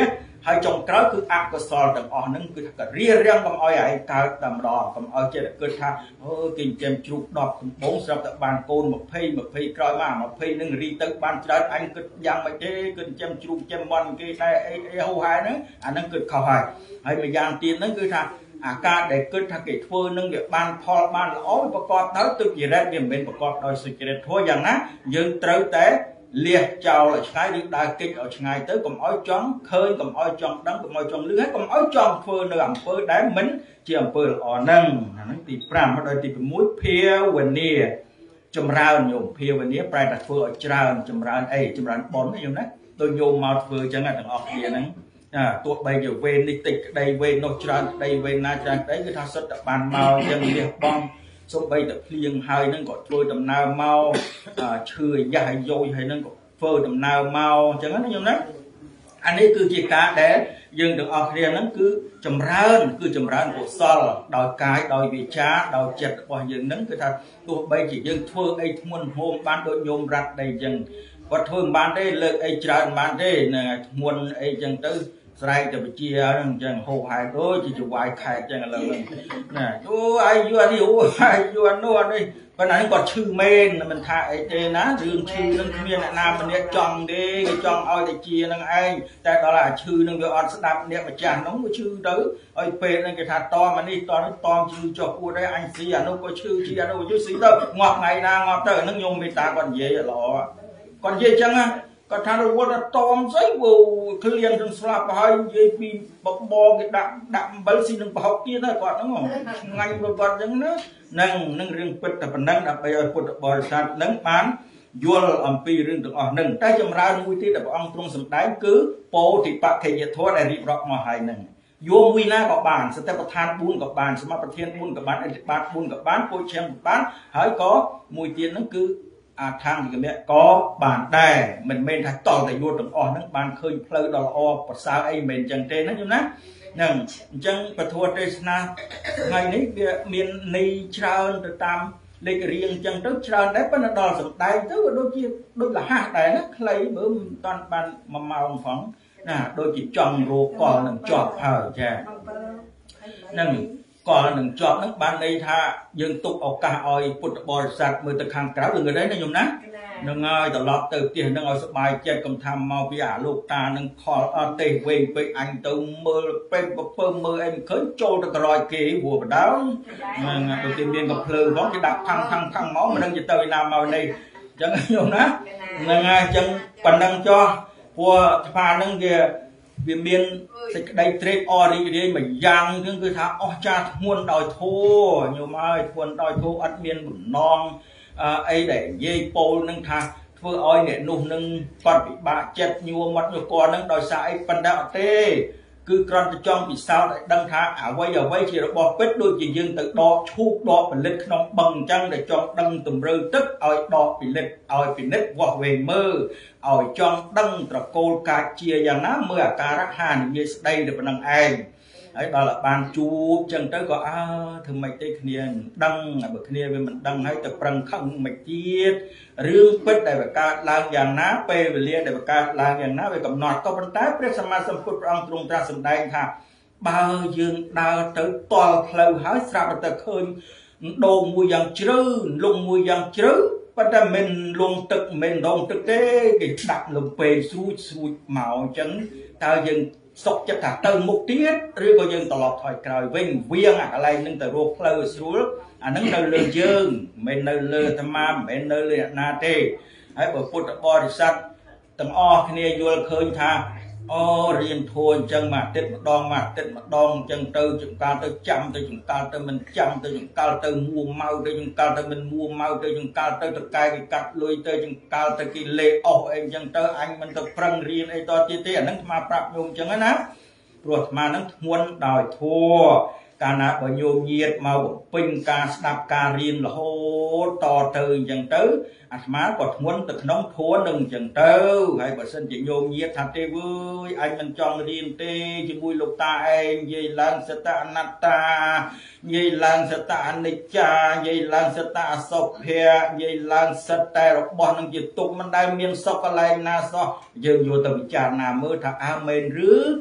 ហើយចុងក្រោយគឺអកុសលទាំងអស់ហ្នឹងគឺថារៀបរៀងកុំឲ្យឯងកើតតែម្ដងកុំឲ្យចេះតែគិតថាអូគេចិញ្ចឹមជ្រូកដប់ដំបងស្រាប់តែបានកូន20 20ក្រោយមក20នឹងរីទៅបានច្រើនអញគិតយ៉ាងម៉េចទេគិតចិញ្ចឹមជ្រូកចិញ្ចឹមមន់គេតែអីអីហូហែហ្នឹងអាហ្នឹងគិតខុសហើយហើយម្យ៉ាងទៀតហ្នឹងគឺថាអាការដែលគិតថាគេធ្វើនឹងវាបានផលបានល្អប្រកបដោយទុច្ចរិតវាមិនមែនប្រកបដោយសុចរិតធម៌យ៉ាងណាយើងត្រូវតែលះចោលឲ្យឆ្ងាយឬដើរគេចឲ្យឆ្ងាយទៅកុំឲ្យចង់ឃើញកុំឲ្យចង់ដឹងកុំឲ្យចង់លឺហើយកុំឲ្យចង់ធ្វើនៅអំពើដែលមិនជាអំពើល្អហ្នឹងអាហ្នឹងទី5មកដល់ទី6ភាវនាចម្រើនញោមភាវនាប្រែថាធ្វើឲ្យច្រើនចម្រើនអីចម្រើនបុណ្យណាញោមណាដូចញោមមកធ្វើអញ្ចឹងទាំងអស់គ្នាហ្នឹងអាទោះបីជាវេននេះតិចក្តីវេននោះច្រើនក្តីវេនណាច្រើនក្តីគឺថាសុទ្ធតែបានមកអញ្ចឹងលះបង់សូម្បីតែភ្លៀងហើយហ្នឹងក៏ធ្វើដំណើរមកឈឺយ៉ាស់យោយហើយហ្នឹងក៏ធ្វើដំណើរមកអញ្ចឹងណាញោមណាអានេះគឺជាការដែលយើងទាំងអស់គ្នាហ្នឹងគឺចម្រើនគឺចម្រើនកុសលដោយកាយដោយវាចាដោយចិត្តរបស់យើងហ្នឹងគឺថាទោះបីជាយើងធ្វើអីធ្ងន់ហោមបានដូចញោមរ៉ាត់ដីអញ្ចឹងគាត់ធ្វើមិនបានទេលើកអីច្រើនបានទេហ្នឹងធ្ងន់អីអញ្ចឹងទៅស្រែកទៅវិជាហ្នឹងអញ្ចឹងហូបហែដូចជាចវាយខែអញ្ចឹងឥឡូវហ្នឹងណាអូអាយយូអានេះអូអាយយូអានោះអានេះប៉ុន្តែគាត់ឈឺមែនមិនថាអីទេណារឿងឈឺហ្នឹងគ្មានអ្នកណាម្នាក់ចង់ទេគេចង់ឲ្យតែជាហ្នឹងឯងតែដល់អាឈឺហ្នឹងវាអត់ស្ដាប់អ្នកម្ចាស់ហ្នឹងវាឈឺទៅឲ្យពេទ្យហ្នឹងគេថាតមកនេះតនេះតមឈឺចុះពួតដែរអញស៊ីអានោះក៏ឈឺជាអានោះយូរស៊ីទៅងាប់ថ្ងៃណាងាប់ទៅហ្នឹងញោមមេតាគាត់និយាយល្អគាត់និយាយអញ្ចឹងណាគាត់ថារវល់តែតមស្អីវឃ្លៀងទាំងស្លាប់ហើយនិយាយពីបបគេដាក់ដាក់អំបិលស៊ីនឹងប្រហុកទៀតណាគាត់ហ្នឹងឆ្ងាញ់គាត់អញ្ចឹងណានឹងនឹងរឿងពិតតែប៉ុណ្ណឹងដើម្បីឲ្យពុទ្ធបរិស័ទនឹងបានយល់អំពីរឿងទាំងអស់ហ្នឹងតែចម្រើនមួយទៀតដែលព្រះអង្គទ្រង់សម្ដែងគឺពោធិបក្ខយធម៌ដែលរៀបរាប់មកហើយហ្នឹងយោមមួយណាក៏បានសតិប្បដ្ឋាន4ក៏បានសមាប្រធាន4ក៏បានអធិបាត4ក៏បានពោឈាំក៏បានហើយក៏មួយទៀតហ្នឹងគឺអាថាងវិកមៈក៏បានដែរមិនមែនថាតល់តែយល់ទាំងអស់ហ្នឹងបានឃើញផ្លូវដ៏ល្អប្រសើរអីមិនមែនអញ្ចឹងទេណាយល់ណាហ្នឹងអញ្ចឹងពធទេសនាថ្ងៃនេះវាមានន័យច្រើនទៅតាមលេខរៀងអញ្ចឹងទៅច្រើនដែរប៉ុន្តែដល់សម្ដែងទៅក៏ដូចជាដូចលះហាស់ដែរណាខ្លីមើលមិនតាន់បានមួយម៉ោងផងណាដូចជាចង់រោកលនឹងជាប់ហើយចាហ្នឹងកលនឹងជាប់ហ្នឹងបានន័យថាយើងទុកឱកាសឲ្យពុទ្ធបរិស័ទមើលទៅខាងក្រៅរឿងនេះណាញោមណានឹងហើយត្រឡប់ទៅផ្ទះហ្នឹងឲ្យសុបាយចិត្តកុំថាមកពីអាលោកតានឹងខលអត់ទេវែងពេកអញទៅមើលពេកពើមើលអីមិនឃើញចូលទៅក្រោយគេព្រោះបដៅហ្នឹងដូចជាមានកំភ្លើផងគេដាក់ផាំងផាំងផាំងមកមិនដឹងទៅទៅណាមកនេះអញ្ចឹងញោមណាហ្នឹងហើយអញ្ចឹងប៉ុណ្ណឹងចោះព្រោះស្វាហ្នឹងវាវាមានសេចក្តីត្រេកអររីករាយមួយយ៉ាងហ្នឹងគឺថាអស់ចាធ្ងន់ដោយធัวញោមអើយធ្ងន់ដោយធัวអត់មានបំណងអីដែលនិយាយពោលនឹងថាធ្វើឲ្យអ្នកនោះនឹងគាត់ពិបាកចិត្តញួរមាត់ញួរកហ្នឹងដោយសារអីប៉ុណ្ណឹងអត់ទេគឺគ្រាន់តែចង់ពិសោធន៍ឲ្យដឹងថាអ្វីអ្វីជារបស់ពិតដូចជាយើងទៅដកឈូកដកផលិតក្នុងបឹងអញ្ចឹងដែលចង់ដឹងតម្រូវទឹកឲ្យដកផលិតឲ្យពិនិត្យវាស់វែងមើលឲ្យចង់ដឹងត្រកូលកាចជាយ៉ាងណាមើលអាការៈហានិយាយស្ដីទៅប៉ុណ្ណឹងឯងហើយដល់តែបានជួបអញ្ចឹងទៅក៏អើធ្វើម៉េចទេគ្នាដឹងបើគ្នាវាមិនដឹងហើយទៅប្រឹងខឹងមិនទៀតរឿងពិតដែលវាកើតឡើងយ៉ាងណាពេលវេលាដែលវាកើតឡើងយ៉ាងណាវាកំណត់ក៏ប៉ុន្តែព្រះសម្មាសម្ពុទ្ធព្រះអង្គទ្រង់ត្រាស់សម្ដែងថាបើយើងដើរទៅតល់ផ្លូវហើយស្រាប់តែឃើញដូងមួយយ៉ាងជ្រៅលងមួយយ៉ាងជ្រៅប៉ុន្តែមិនលងទឹកមិនដងទឹកទេគេដាក់លំពេងស្រួចស្រួចមកអញ្ចឹងតើយើងសុខចិត្តថាទៅមុខទៀតឬក៏យើងត្រឡប់ថយក្រោយវិញវាងអាកន្លែងនឹងទៅរកផ្លូវស្រួលអានឹងនៅលើយើងមិននៅលើអាត្មាមិននៅលើអ្នកណាទេហើយបើពុទ្ធបរិស័ទទាំងអស់គ្នាយល់ឃើញថាអូរៀនធួអញ្ចឹងមួយអាទិត្យម្ដងមួយអាទិត្យម្ដងអញ្ចឹងទៅចង្កាលទៅចាំទៅចង្កាលទៅមិនចាំទៅចង្កាលទៅមួម៉ៅទៅចង្កាលទៅមិនមួម៉ៅទៅចង្កាលទៅតកែគេកាត់លុយទៅចង្កាលទៅគេលេអស់អីអញ្ចឹងទៅអញមិនទៅប្រឹងរៀនអីតទៀតទេអាហ្នឹងអាត្មាប្រាប់ញោមអញ្ចឹងណាព្រោះអាត្មាហ្នឹងធ្ងន់ដោយធัวកាលណាបើញោមញាតមកបំពេញការស្ដាប់ការរៀនរហូតតទៅអញ្ចឹងទៅអាត្មាក៏ធ្ងន់ទៅក្នុងធัวនឹងអញ្ចឹងទៅហើយបើសិនជាញោមញាតថាទេវើយអញមិនចង់រៀនទេជាមួយលោកតាឯងនិយាយឡើងសត្វអនត្តានិយាយឡើងសត្វអនិច្ចានិយាយឡើងសត្វអសុភៈនិយាយឡើងសត្វតែរបស់នឹងជាទុកមិនដែលមានសុខកន្លែងណាសោះយើងយកទៅពិចារណាមើលថាអើមែនឬ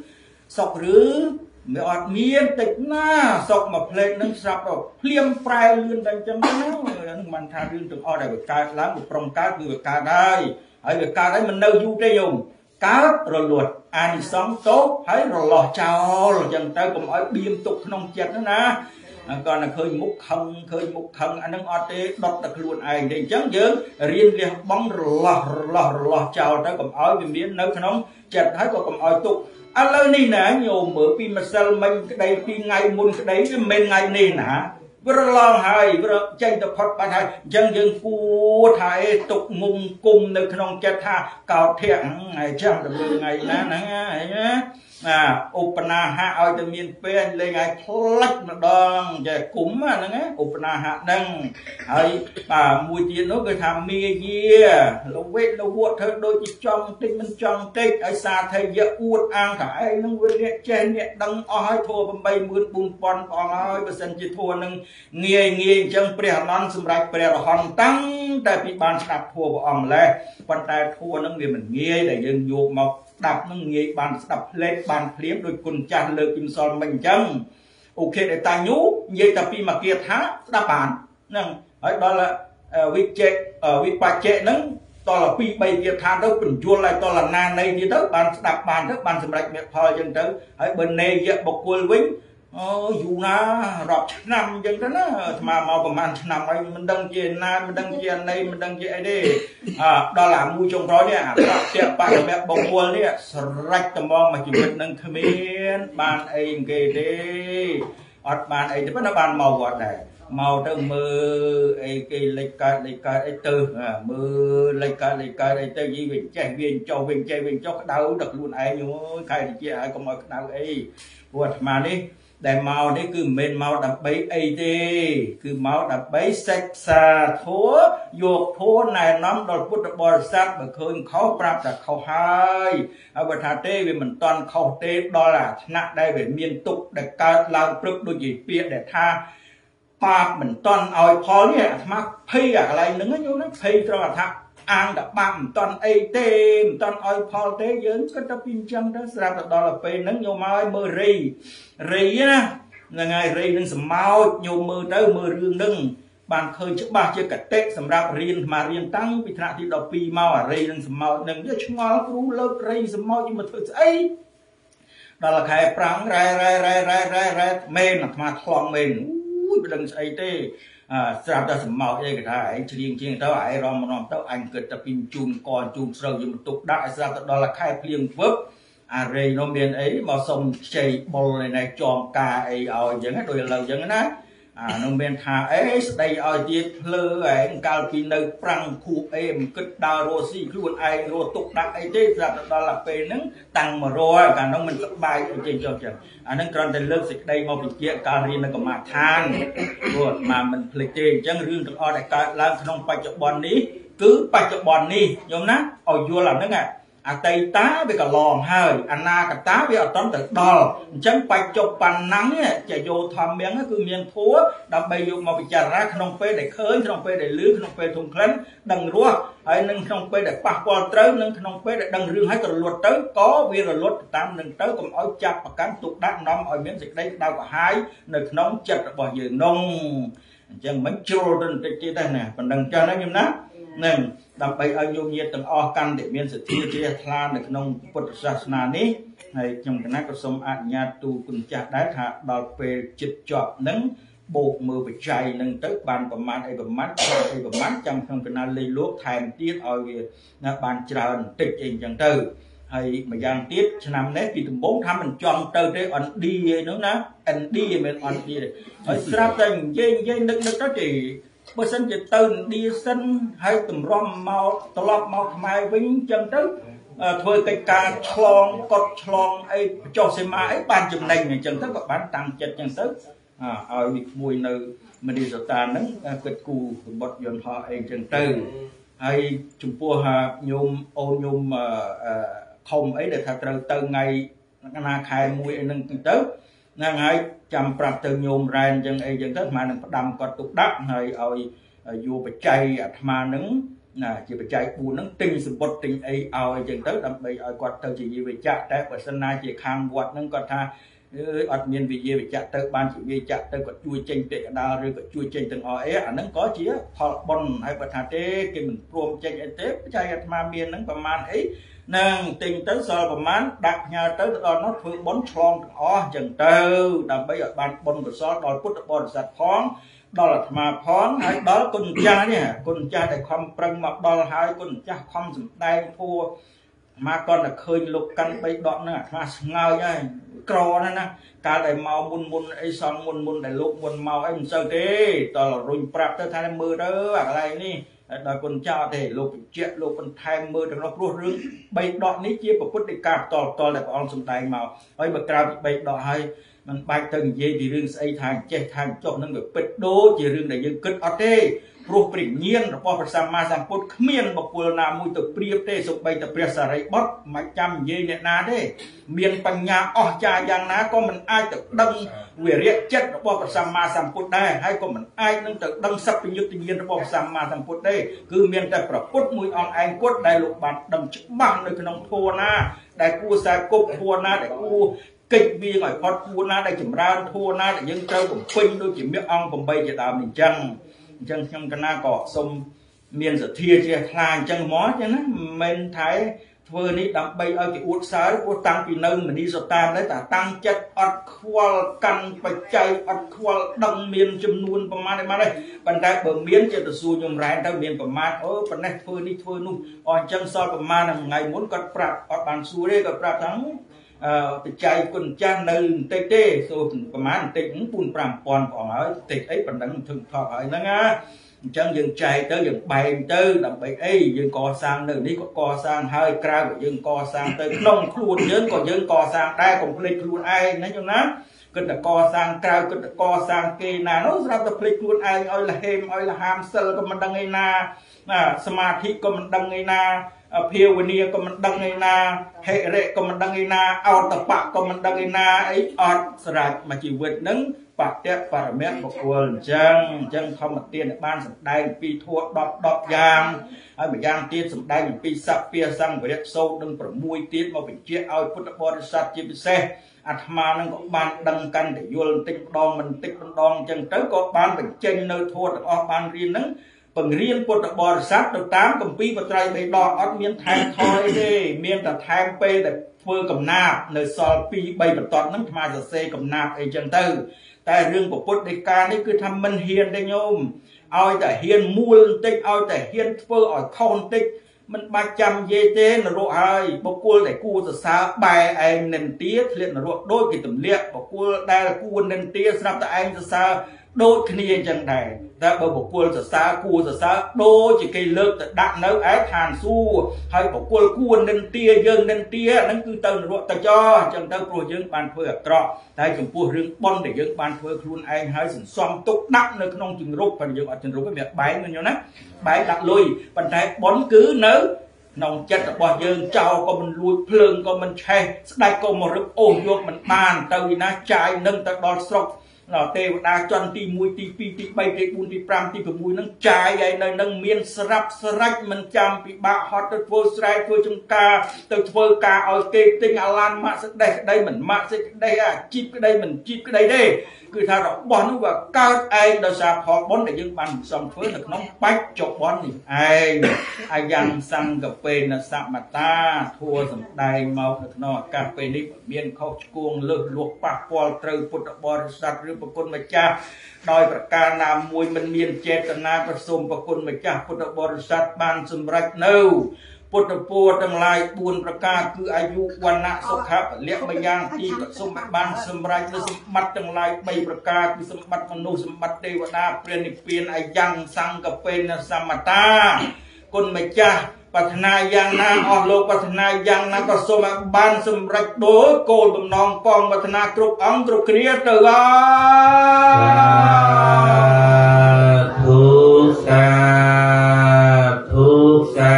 sọc rứ mẹ ọt miên tịch na sọc mà plek nâng sập rồi liêm prai lươn đánh chân nó mình tha riêng từng o đại việc ca láng một prong cáคือviệc ca đây ở việc ca đấy mình đâu du tây dùng cá rồi luật anh sống tốt thấy rồi lọt chào rồi dần tới cùng ở biên tục nông chết nữa nè còn là khơi múc khăn khơi múc khăn anh đang ở đây đọt được luôn ai để chấn dữ riêng liền bóng lọt lọt lọt chào tới cùng ở bên miền nơi nông chết thấy còn cùng ở tục anh lời này nè nhiều mở pin mà sao mình cái đây pin ngày muôn cái đấy cái mình ngày này nè vừa lo hay vừa tranh tập phật ban hay dân dân cua thái tục mùng cung nơi nông chết tha cào thiện ngày trăm được ngày nè nè à Upana hạ ở từ miền Tây lên ngày lách mà đòn về cúng mà nó nghe Upana hạ đăng ấy bà mùi tiền nó cái tham mê kia lâu vết lâu vuốt thôi đôi chỉ trong tinh mình trong tích ở xa thầy vợ uất an cả ai nó nguyên liệt trên liệt đăng oi thua bằng bay mướn bùn pon pon ơi bà sân chỉ thua nâng nghề nghề chân bè non xâm rạch bè hòn tăng tại bị ban sạp thua của ông lẽ quan tài thua nó người mình nghề để dân vô mọc đạp nó nghe bàn đập lên bàn phím đôi quần tràn lơ kim son mình chân ok để ta nhú như tập pi mà kia thá đáp bàn nè đó là vị chế vị bà chế nắng to là pi bay kia than đâu quần chua lại to là na này như đó bàn đạp bàn thức bàn sầm rạch miệng thôi chân tới ở bên này giờ bọc quần vĩnh dù na rọp năm chân đó mà màu của man năm ấy mình đăng chia na mình đăng chia này mình đăng chia ấy đi à đó là mua trong đó nha tiệm bạn mẹ bông mua đi rạch tầm bom mà chỉ biết nâng khmien bàn ấy kề đi ọt bàn ấy thì bắt nó bàn màu gọt này màu đâu mơ ấy cái lịch cả lịch cả ấy từ mơ lịch cả lịch cả ấy từ gì viên chạy viên cho viên chạy viên cho cái đau được luôn ấy nhớ cái thì chia ai cũng mọi cái đau ấy buồn mà đi đại màu đấy cứ men màu đập bấy ấy đi cứ màu đập bấy sạch xa thua dục thua này nắm đột bút đột bò sát bởi khơi khó prap là khó hai ở bờ thà tê vì mình toàn khó tê đó là nặng đây về miền tục để cao lao prep đôi gì bia để tha pa mình toàn oi phó nhỉ mà phi à lại nứng như nó phi cho là thà ăn đã bằng toàn ấy tê toàn oi phó tê dưỡng cái tập pin chân đó ra đó là phi nứng nhiều mai mơ ri ri á là ngày ri nâng sầm mau nhiều mơ tới mơ rương nâng bàn khơi trước ba chưa cả tết sầm ra riêng mà riêng tăng bị thạ thì đọc pi mau à ri nâng sầm mau nâng cho chúng nó cũng lớp ri sầm mau nhưng mà thôi ấy đó là khai prang rai rai rai rai rai rai men là mà thòng men ui đừng ấy tê à ra ta sầm mau đây cái thải riêng riêng tao ai rom rom tao anh cực tập pin chun con chun sâu nhưng mà tục đại ra đó là khai riêng vấp à rê nó miền ấy mà sông chảy bol này này tròn cà ấy ở những cái đôi lần những cái nát à nó miền thà ấy đây ở chiếc lơ ấy cao pin nơi prang khu em kích đào rosi luôn ai rồi tục đặc ấy thế ra đó là về nắng tăng mà rồi cả nó mình bài ở trên cho chẳng à nó còn tên lớp dịch đây mà bị chia cao riêng nó còn mà than rồi mà mình lịch trình chẳng riêng được ở đại ca làm không phải cho bọn ní cứ phải cho bọn ní giống nát ở vua làm thế này à tây tá với cả lòn hơi anh na cả tá với ở tóm từ đò chẳng phải cho bàn nắng chạy vô tham miếng cứ miếng thúa đâm bây giờ mà bị chả ra không phê để khơi không phê để lưới không phê thùng khấn đằng rúa hay nâng không phê để bạc qua tới nâng không phê để đằng rương hay từ luật tới có vì rồi luật tam nâng tới còn áo chặt và cán tục đắt nóng ở miếng dịch đây đau cả hai nơi nóng chật bỏ giờ nông chẳng mấy trâu trên cái đây nè còn đằng cho nó như nát nên đâm bây ở nhiều nhiệt tầng o căn để miền sự thi chia tha được nông Phật giáo na ní này trong cái nát có sông ảnh nhà tu cùng chặt đá thả đào về chật chọt nắng bột mưa bị cháy nâng tới bàn của man ấy của mắt ấy của mắt trong trong cái na lê luộc thèm tiết ở là bàn tràn tịch hình chẳng từ hay mà giang tiết năm nét thì từ bốn tháng mình chọn từ đây anh đi nữa nè anh đi mình anh đi ở sắp tình dây dây nước nước đó chỉ bữa sinh chỉ từ đi sinh hay tầm rom màu tọt màu mai vĩnh chân tới thôi cái ca chlong cột chlong ấy cho xem mãi ban chùm này này chân tới các bạn tăng chật chân tới à ở mùi nơi mình đi rồi ta nắng cái cù bật dọn họ ấy chân tới hay chúng tôi ha nhôm ô nhôm không ấy để thật từ từ ngày na khai mùi nâng tới là ngày chăm prap từ nhôm ran chân ấy chân tới mà nâng đâm có tục đắp hay ở dù bị chay mà nứng ជាបច្ច័យbốnហ្នឹងទិញសម្បត្តិទិញអីឲ្យអញ្ចឹងទៅដើម្បីឲ្យគាត់ទៅជាវិជ្ជៈតែបើសិនណាជាខាងវត្តហ្នឹងគាត់ថាអឺអត់មានវិជ្ជាវិជ្ជៈទៅបានជាវិជ្ជៈទៅគាត់ជួយចេញពាក្យកដាលឬក៏ជួយចេញទាំងអស់អីអាហ្នឹងក៏ជាផលបុណ្យហើយបើថាទេគេមិនព្រមចេញអីទេបច្ច័យអាត្មាមានហ្នឹងប្រមាណអីនឹងទិញទៅសល់ប្រមាណដាក់ផ្ញើទៅទៅដល់នោះធ្វើបុណ្យឆ្លងទាំងអស់អញ្ចឹងទៅដើម្បីឲ្យបានបុណ្យកុសលដល់ពុទ្ធបរិស័ទផងដល់អាត្មាផងហើយដល់គុណម្ចាស់នេះគុណម្ចាស់ដែលខំប្រឹងមកដល់ហើយគុណម្ចាស់ខំសម្ដែងធัวមកគាត់តែឃើញលោកកាន់បីដកហ្នឹងអាត្មាស្ងើយហើយក្រណាស់ណាកាលដែលមកមុនមុនអីសងមុនមុនដែលលោកមុនមកអីមិនសូវទេតលរុញប្រាប់ទៅថាមើលទៅអាកន្លែងនេះដល់គុណចោទេលោកបញ្ជាក់លោកបន្ថែមមើលទៅក្នុងព្រោះរឿងបីដកនេះជាពុទ្ធដីកាតលតលដែលព្រះអង្គសម្ដែងមកហើយបើក្រៅពីបីដកហើយมันបាច់ទៅនិយាយពីរឿងស្អីថាចេះថាចុះនឹងវាពិតដូចជារឿងដែលយើងគិតអត់ទេព្រោះព្រះញាណរបស់ព្រះសម្មាសម្ពុទ្ធគ្មានបុគ្គលណាមួយទៅប្រៀបទេសូម្បីតែព្រះសារីបុត្រមិនចាំនិយាយអ្នកណាទេមានបញ្ញាអស្ចារ្យយ៉ាងណាក៏មិនអាចទៅដឹងវិរិយចិត្តរបស់ព្រះសម្មាសម្ពុទ្ធដែរហើយក៏មិនអាចនឹងទៅដឹងសព្វយុត្តញាណរបស់ព្រះសម្មាសម្ពុទ្ធទេគឺមានតែព្រះពុទ្ធមួយអង្គឯងគត់ដែលលោកបានដឹងច្បាស់នៅក្នុងធម៌ណាដែលគួរតែគប់ធម៌ណាដែលគួរកិច្ចវាឲ្យផុតធัวណាដែលចម្រើនធัวណាដែលយើងត្រូវបំពេញដូចជាមេអង្គeightជាដើមអញ្ចឹងអញ្ចឹងខ្ញុំកណាក៏សូមមានសទ្ធាជ្រះថ្លាអញ្ចឹងហ្មងអញ្ចឹងណាមិនមែនថែធ្វើនេះដើម្បីឲ្យគេអួតសើព្រោះតាំងពីនៅមនីសតាដែរតែតាំងចិត្តអត់ខ្វល់កាន់បច្ច័យអត់ខ្វល់ដឹងមានចំនួនប្រមាណឯបានទេប៉ុន្តែបើមានជាទៅសួរខ្ញុំរ៉ែនទៅមានប្រមាណអូប៉ុណ្ណេះធ្វើនេះធ្វើនោះអញ្ចឹងសល់ប្រមាណថ្ងៃមុនគាត់ប្រាប់អត់បានសួរទេគាត់ប្រាប់ថាអឺបច្ច័យគុណចាស់នៅបន្តិចទេសូប្រមាណបន្តិចពូនfive thousandព្រះអង្គហើយបន្តិចអីប៉ុណ្ណឹងធឹងថប់ហើយហ្នឹងណាអញ្ចឹងយើងចែកទៅយើងបែងទៅដើម្បីអីយើងកសាងនៅនេះក៏កសាងហើយក្រៅក៏យើងកសាងទៅក្នុងខ្លួនយើងក៏យើងកសាងដែរកុំភ្លេចខ្លួនឯងណាខ្ញុំណាគិតតែកសាងក្រៅគិតតែកសាងគេណានោះស្រាប់តែភ្លេចខ្លួនឯងឲ្យលហេមឲ្យលហាមសិលក៏មិនដឹងឯណាណាសមាធិក៏មិនដឹងឯណាភាវនាក៏មិនដឹងឯណាហិរិក៏មិនដឹងឯណាអោតបៈក៏មិនដឹងឯណាអីអត់ស្រេចមកជីវិតហ្នឹងបច្ចៈបរមៈបុគ្គលអញ្ចឹងអញ្ចឹងធម្មទានបានសម្ដែងពីធัวten tenយ៉ាងហើយម្យ៉ាងទៀតសម្ដែងពីសព្វាសង្វរៈសោតនឹងsixទៀតមកបញ្ជាក់ឲ្យពុទ្ធបរិស័ទជាពិសេសអាត្មានឹងក៏បានដឹងកាន់តែយល់បន្តិចម្ដងបន្តិចម្ដងអញ្ចឹងទៅក៏បានបញ្ចេញនៅធัวទាំងអស់បានរៀនហ្នឹងបង្រៀនពុទ្ធបរិស័ទទៅតាមគម្ពីរបត្រៃបិដកអត់មានថែមថយទេមានតែថែមពេលដែលធ្វើកំណាព្យនៅសល់two threeបន្ទាត់ហ្នឹងអាត្មាសរសេរកំណាព្យអីចឹងទៅតែរឿងពុទ្ធដីកានេះគឺថាមិនហ៊ានទេញោមឲ្យតែហ៊ានមូលបន្តិចឲ្យតែហ៊ានធ្វើឲ្យខុសបន្តិចមិនបាច់ចាំនិយាយទេនរកហើយបុគ្គលដែលគួរសរសើរបែឯងនិន្ទាធ្លាក់នរកដូចគេទម្លាក់បុគ្គលដែលគួរនិន្ទាស្រាប់តែឯងសរសើរដូចគ្នាអញ្ចឹងដែរតែបើបុគ្គលសរសើរគួរសរសើរដូចជាគេលើកទៅដាក់នៅឯឋានសួគ៌ហើយបុគ្គលគួរនិន្ទាយើងនិន្ទាហ្នឹងគឺទៅនរកទៅចោអញ្ចឹងទៅព្រោះយើងបានធ្វើអាក្រក់តែចំពោះរឿងបុណ្យដែលយើងបានធ្វើខ្លួនឯងហើយសន្សំទុកដាក់នៅក្នុងជំរុកប៉ុន្តែយើងអត់ជំរុកទេមានបែងហ្នឹងណាបែងដាក់លុយប៉ុន្តែបុណ្យគឺនៅក្នុងចិត្តរបស់យើងចោលក៏មិនលួចភ្លើងក៏មិនឆេះស្ដេចក៏មករឹបអូសយកមិនបានទៅឯណាចាយនឹងទៅដល់ស្រុកទេវតាចន្ទទីoneទីtwoទីthreeទីfourទីfiveទីsixហ្នឹងចាយឯនៅនឹងមានស្រាប់ស្រាច់មិនចាំពិបាកហត់ទៅធ្វើស្រែធ្វើចំការទៅធ្វើការឲ្យគេទិញអាឡានម៉ាក់សេដេសក្តីមិនម៉ាក់សេក្តីអាជីបក្តីមិនជីបក្តីទេគឺថារបស់នោះវាកើតឯងដោយសារផលបុណ្យដែលយើងបានសំធ្វើនៅក្នុងបច្ចុប្បន្ននេះឯងអាយ៉ាងសង្កពេនសមតាធัวសម្ដែងមកនៅក្នុងឱកាសពេលនេះមានខុសឆ្គងលើសលួសប៉ះពាល់ត្រូវពុទ្ធបរិស័ទឬប្រគុណម្ចាស់ដោយប្រការណាមួយមិនមានចេតនាប្រសូមប្រគុណម្ចាស់ពុទ្ធបរិស័ទបានសម្រេចនៅពុទ្ធពរទាំងឡាយfourប្រការគឺអាយុវណ្ណៈសុខៈពលៈម្យ៉ាងទីក៏សូមបានសម្រេចនៅសម្បត្តិទាំងឡាយthreeប្រការគឺសម្បត្តិមនុស្សសម្បត្តិទេវតាព្រះនិព្វានអាយ៉ាងសង្កពេនសមតាគុណម្ចាស់ប្រាថ្នាយ៉ាងណាអស់លោកប្រាថ្នាយ៉ាងណាក៏សូមបានសម្រេចដោយគោលបំណងកងប្រាថ្នាគ្រប់អង្គគ្រប់គ្នាទៅអធុសាធុសា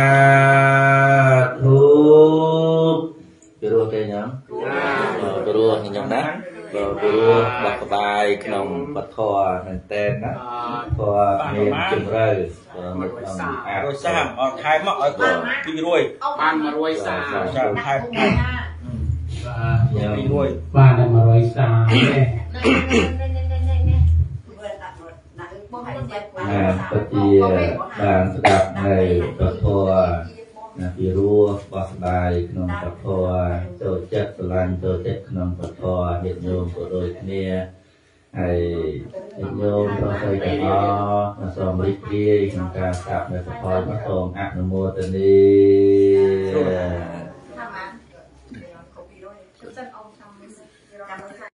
ធុពីរោះទេញ៉ាំពីរោះញ៉ាំណាรู้บักบายขนมปัททอหนึ่งเต้นนะพอเมียจุ่มเลยมันต้องอาบ rồi sao ở thái mà ở đi rồi บ้านมารวยสาม sao thái thái đi rồi บ้านมารวยสามปฏิบางสดับในปัททอนะพี่รู้บักบายขนมปัททอโจเจ็ดสลันโจเจ็ดขนมปัททอเห็ดโยมก็โดยเนี่ยไอ้โยมต้องใส่กระเพาะมาส่งริบเรียของการกลับในกระเพาะมาส่งอักนโมตนี